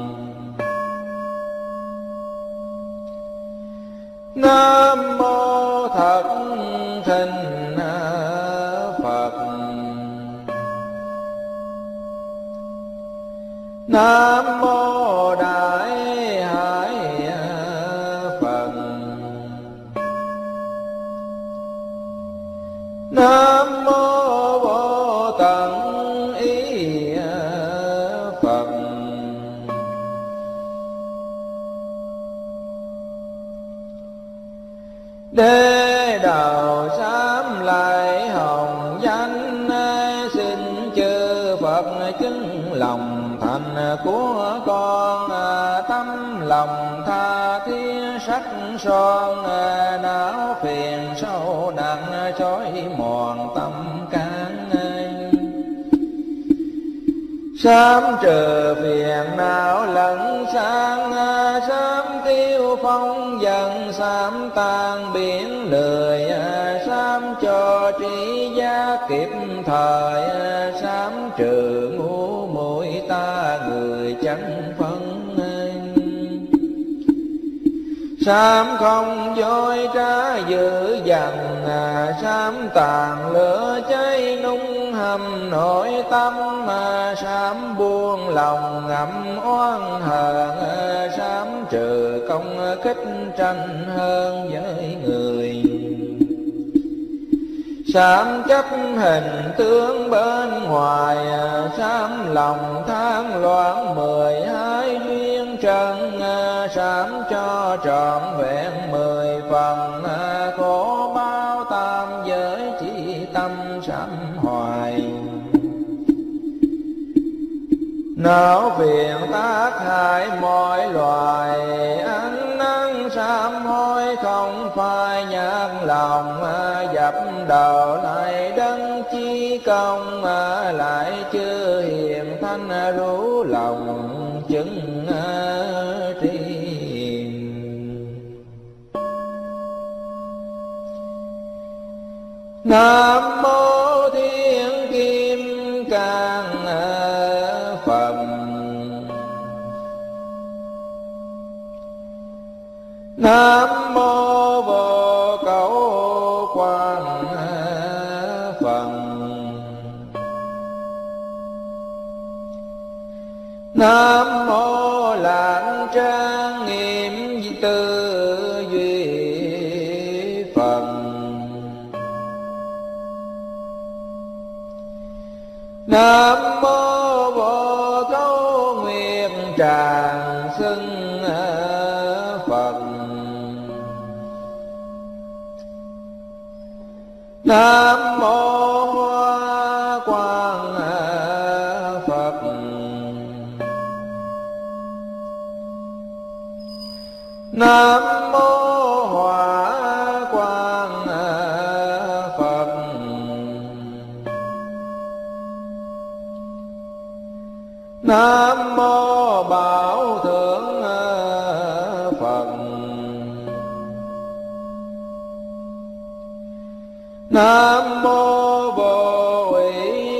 Nam mô Thật Thinh Phật. Nam mô Đại Hải Phật. Nam mô Vô Tận Ý Phật. Đế đạo sám lại hồng danh, xin chư Phật chứng lòng thành của con. Tâm lòng tha thiết sắc son, não phiền sâu nặng trói mòn tâm can. Sám trừ phiền não lẫn sang, sám tiêu phong dần, sám tan biển lười, sám cho trí giác kịp thời, sám trừ ngu muội ta người chẳng phân. Sám không dối trá dữ dằn, sám tàn lửa cháy nung hầm nội tâm. Sám buông lòng ngậm oan hờn, sám trừ công kích tranh hơn với người. Sám chấp hình tướng bên ngoài, sám lòng than loạn mười hai duyên trần. Sám cho trọn vẹn mười phần, khổ bao tam giới chỉ tâm sám hoài. Não phiền tác hại mọi loài, ăn năn sám hối không phai nhạt lòng. Dập đầu lại đấng chi công, lại chưa hiền thanh rủ lòng chứng tri. Nam mô Thiên Kim Cang Phật. Nam mô Vô Cấu Quan Phật. Nam mô Lạng Trang Nghiêm Tư Duy Phật. Nam mô Vô Cấu Nguyệt Tràng Xưng Phật. Nam mô Hoa Quang Phật. Nam mô Hỏa Quang Phật. Nam mô Bảo Thượng Phật. Nam mô Vô Ủy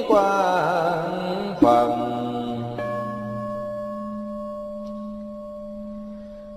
Quang Phật.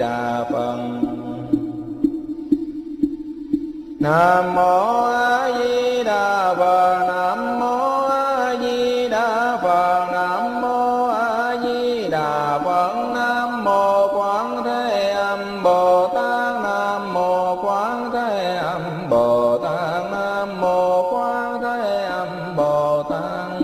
Đà Phật. Nam mô A Di Đà Phật. Nam mô A Di Đà Phật. Nam mô A Di Đà Phật. Nam mô Quán Thế Âm Bồ Tát. Nam mô Quán Thế Âm Bồ Tát. Nam mô Quán Thế Âm Bồ Tát.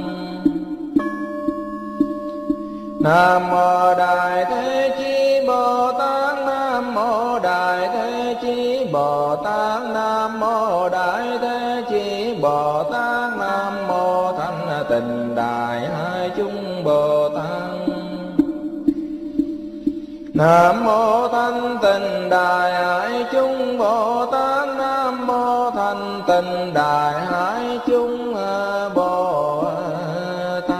Nam mô Đại Thế Chí Bồ Tát. Nam mô Đại Thế Chí Bồ Tát. Nam mô Đại Thế Chí Bồ Tát. Nam mô Thanh Tịnh Đại Hải Chúng Bồ Tát. Nam mô Thanh Tịnh Đại Hải Chúng Bồ Tát. Nam mô Thanh Tịnh Đại Hải Chúng Bồ Tát.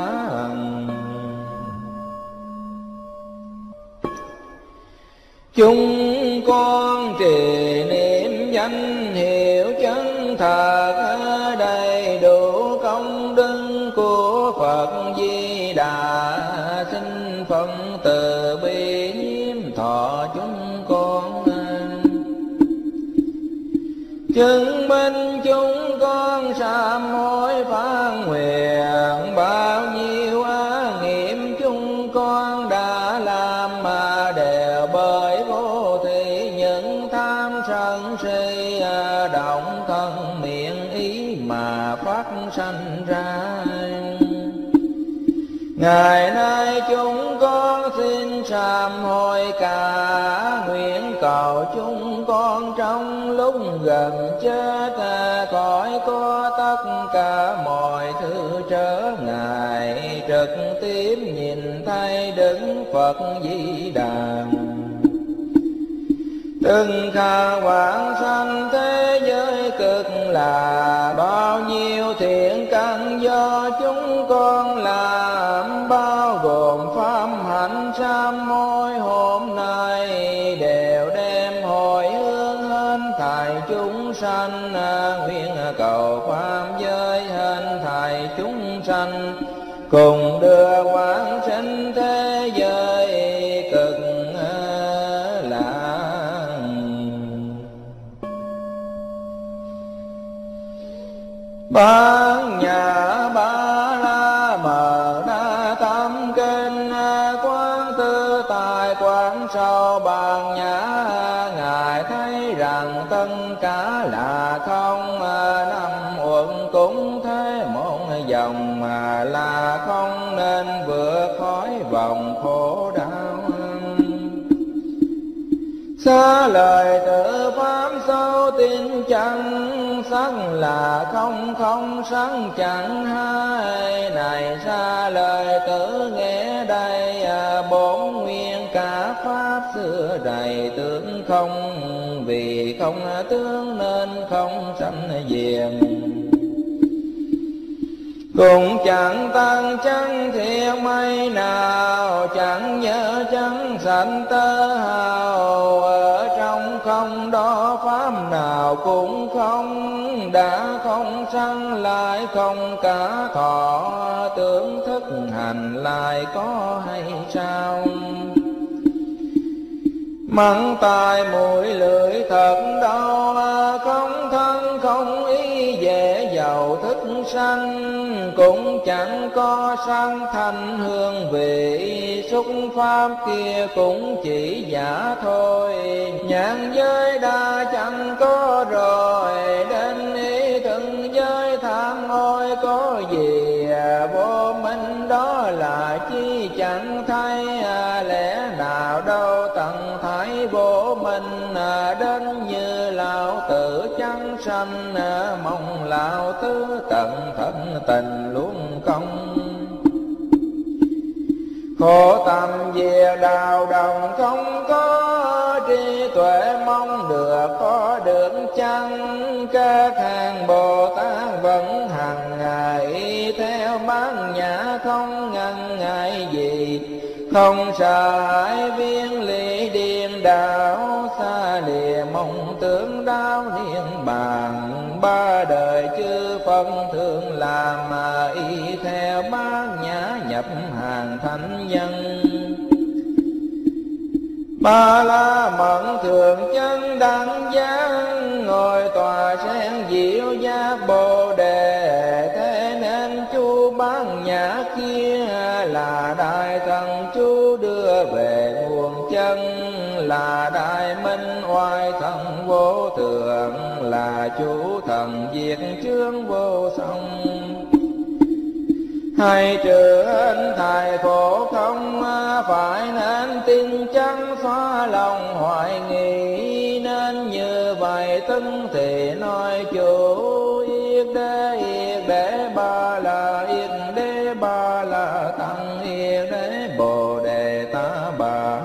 Chúng con trì niệm danh hiệu chân thật, đầy đủ công đức của Phật Di Đà. Xin Phật từ bi nhiếp thọ chúng con, chứng minh chúng con sám hối phán nguyện. Bao nhiêu ác nghiệp chúng con đã làm mà đều bởi vô thị những tham sân si động thân miệng ý mà phát sanh ra. Ngày nay chúng con xin sám hối cả, nguyện cầu chúng con trong lúc gần chết khỏi có tất cả mọi thứ trở ngại, trực tiếp nhìn thấy Đức Phật Di Đà. Từng khả quảng sanh thế giới cực là, bao nhiêu thiện căn do chúng con làm, bao gồm pháp hạnh sám hối hôm nay đều đem hồi hướng hết thảy chúng sanh. Nguyện cầu pháp giới hết thảy chúng sanh cùng đưa quán sinh thế giới cực lạc. Bán nhà ba la mờ đa tâm kinh, quán tư tài quán sâu bằng nhã. Ngài thấy rằng tất cả là không, năm uẩn cũng thế một dòng mà là không, nên vượt khỏi vòng khổ đau. Xa lời tự pháp sâu tin chẳng, sắc là không không sắc chẳng hai. Này xa lời tự nghe đây, bốn nguyên cả pháp xưa đầy tướng không. Vì không tướng nên không sanh diệt, cũng chẳng tăng chẳng thiện mấy nào, chẳng nhớ chẳng sanh tơ hào. Ở trong không đó pháp nào cũng không, đã không sanh lại không cả thọ. Tưởng thức hành lại có hay sao? Mắng tai mũi lưỡi thật đau, không thân không ý dễ giàu thức sanh. Cũng chẳng có sanh thanh hương vị, xúc pháp kia cũng chỉ giả thôi. Nhãn giới đa chẳng có rồi, đến ý từng giới tham ôi có gì. Vô minh đó là chi chẳng thấy, lẽ nào đâu tận thái vô minh. Đến như lão tử chẳng sanh, mong lão tứ tận thân tình luôn công. Khổ tâm diệt đạo đồng không có, trí tuệ mong được có được chăng. Các hàng Bồ Tát vẫn hằng ngày theo bát nhã không ngần ngại gì. Không sợ hãi viên lý điên đạo, xa lìa mong tưởng đau niết bàn. Ba đời chư phân thường làm mà y theo bát nhã nhập hàng thánh nhân. Ba la mẫn thường chân đẳng giác, ngồi tòa sen diệu giác bồ đề. Thế nên chú bán nhã kia là đại thần chú đưa về nguồn chân, là đại minh oai thần vô thượng, là chủ thần diệt chướng vô song. Hay trên thầy khổ không phải nên tin chắn xóa lòng hoài nghi, nên như vậy tính thì nói chủ yết đế yết đế ba la yết đế ba la tăng yết đế bồ đề ta bà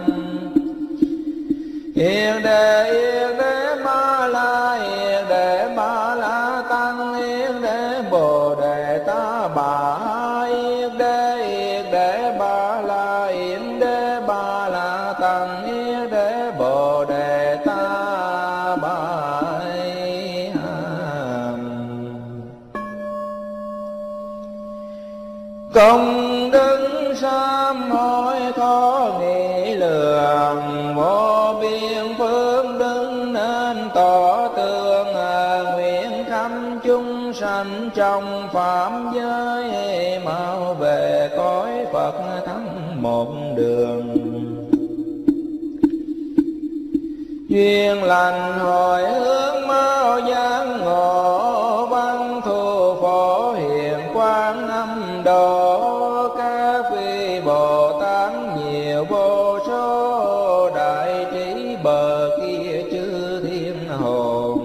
yết đế yết đế ba la yết đế ba la tăng yết đế bồ đề ta bà yết đế yết đế ba la yết đế ba la tăng yết đế bồ đề ta bà. Công đức sám hối khó nghĩ lường, vô biên phước đức nên tỏ tường. Nguyện khắp chúng sanh trong phạm giới, mau về cõi Phật thắng một đường. Duyên lành hồi hướng mau giác ngộ, văn thù phổ hiền quang âm độ. Các vị Bồ Tát nhiều vô số, đại trí bờ kia chư thiên hồn.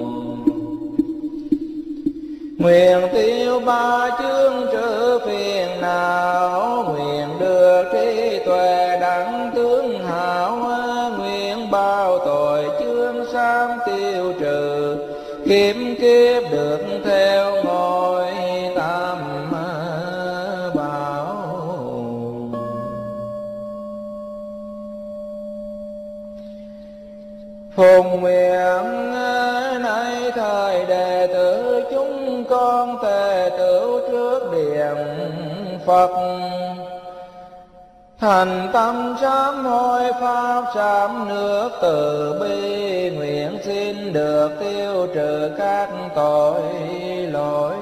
Nguyện tiêu ba chướng trừ phiền não, nguyện được trí tuệ đẳng tướng hảo. Nguyện bao tội chướng sám tiêu trừ, kiếp kiếp được theo ngôi tam bảo. Phùng nguyện nay thời đệ tử chúng con tề tửu trước điện Phật, thành tâm sám hối pháp sám nước từ bi. Nguyện xin được tiêu trừ các tội lỗi,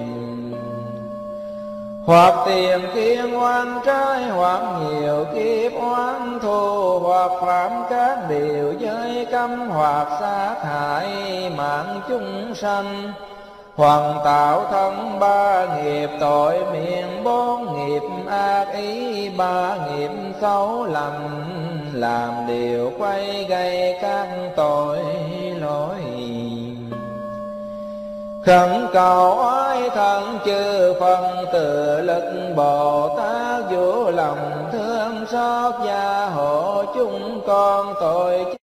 hoặc tiền kiên oan trái, hoặc nhiều kiếp oán thù, hoặc phạm các điều giới cấm, hoặc sát hại mạng chúng sanh, hoặc tạo thân ba nghiệp tội miệng, bốn nghiệp ác ý, ba nghiệp xấu lầm, làm điều quay gây các tội lỗi. Khẩn cầu oai thần chư phần từ lực Bồ Tát, vô lòng thương xót gia hộ chúng con tội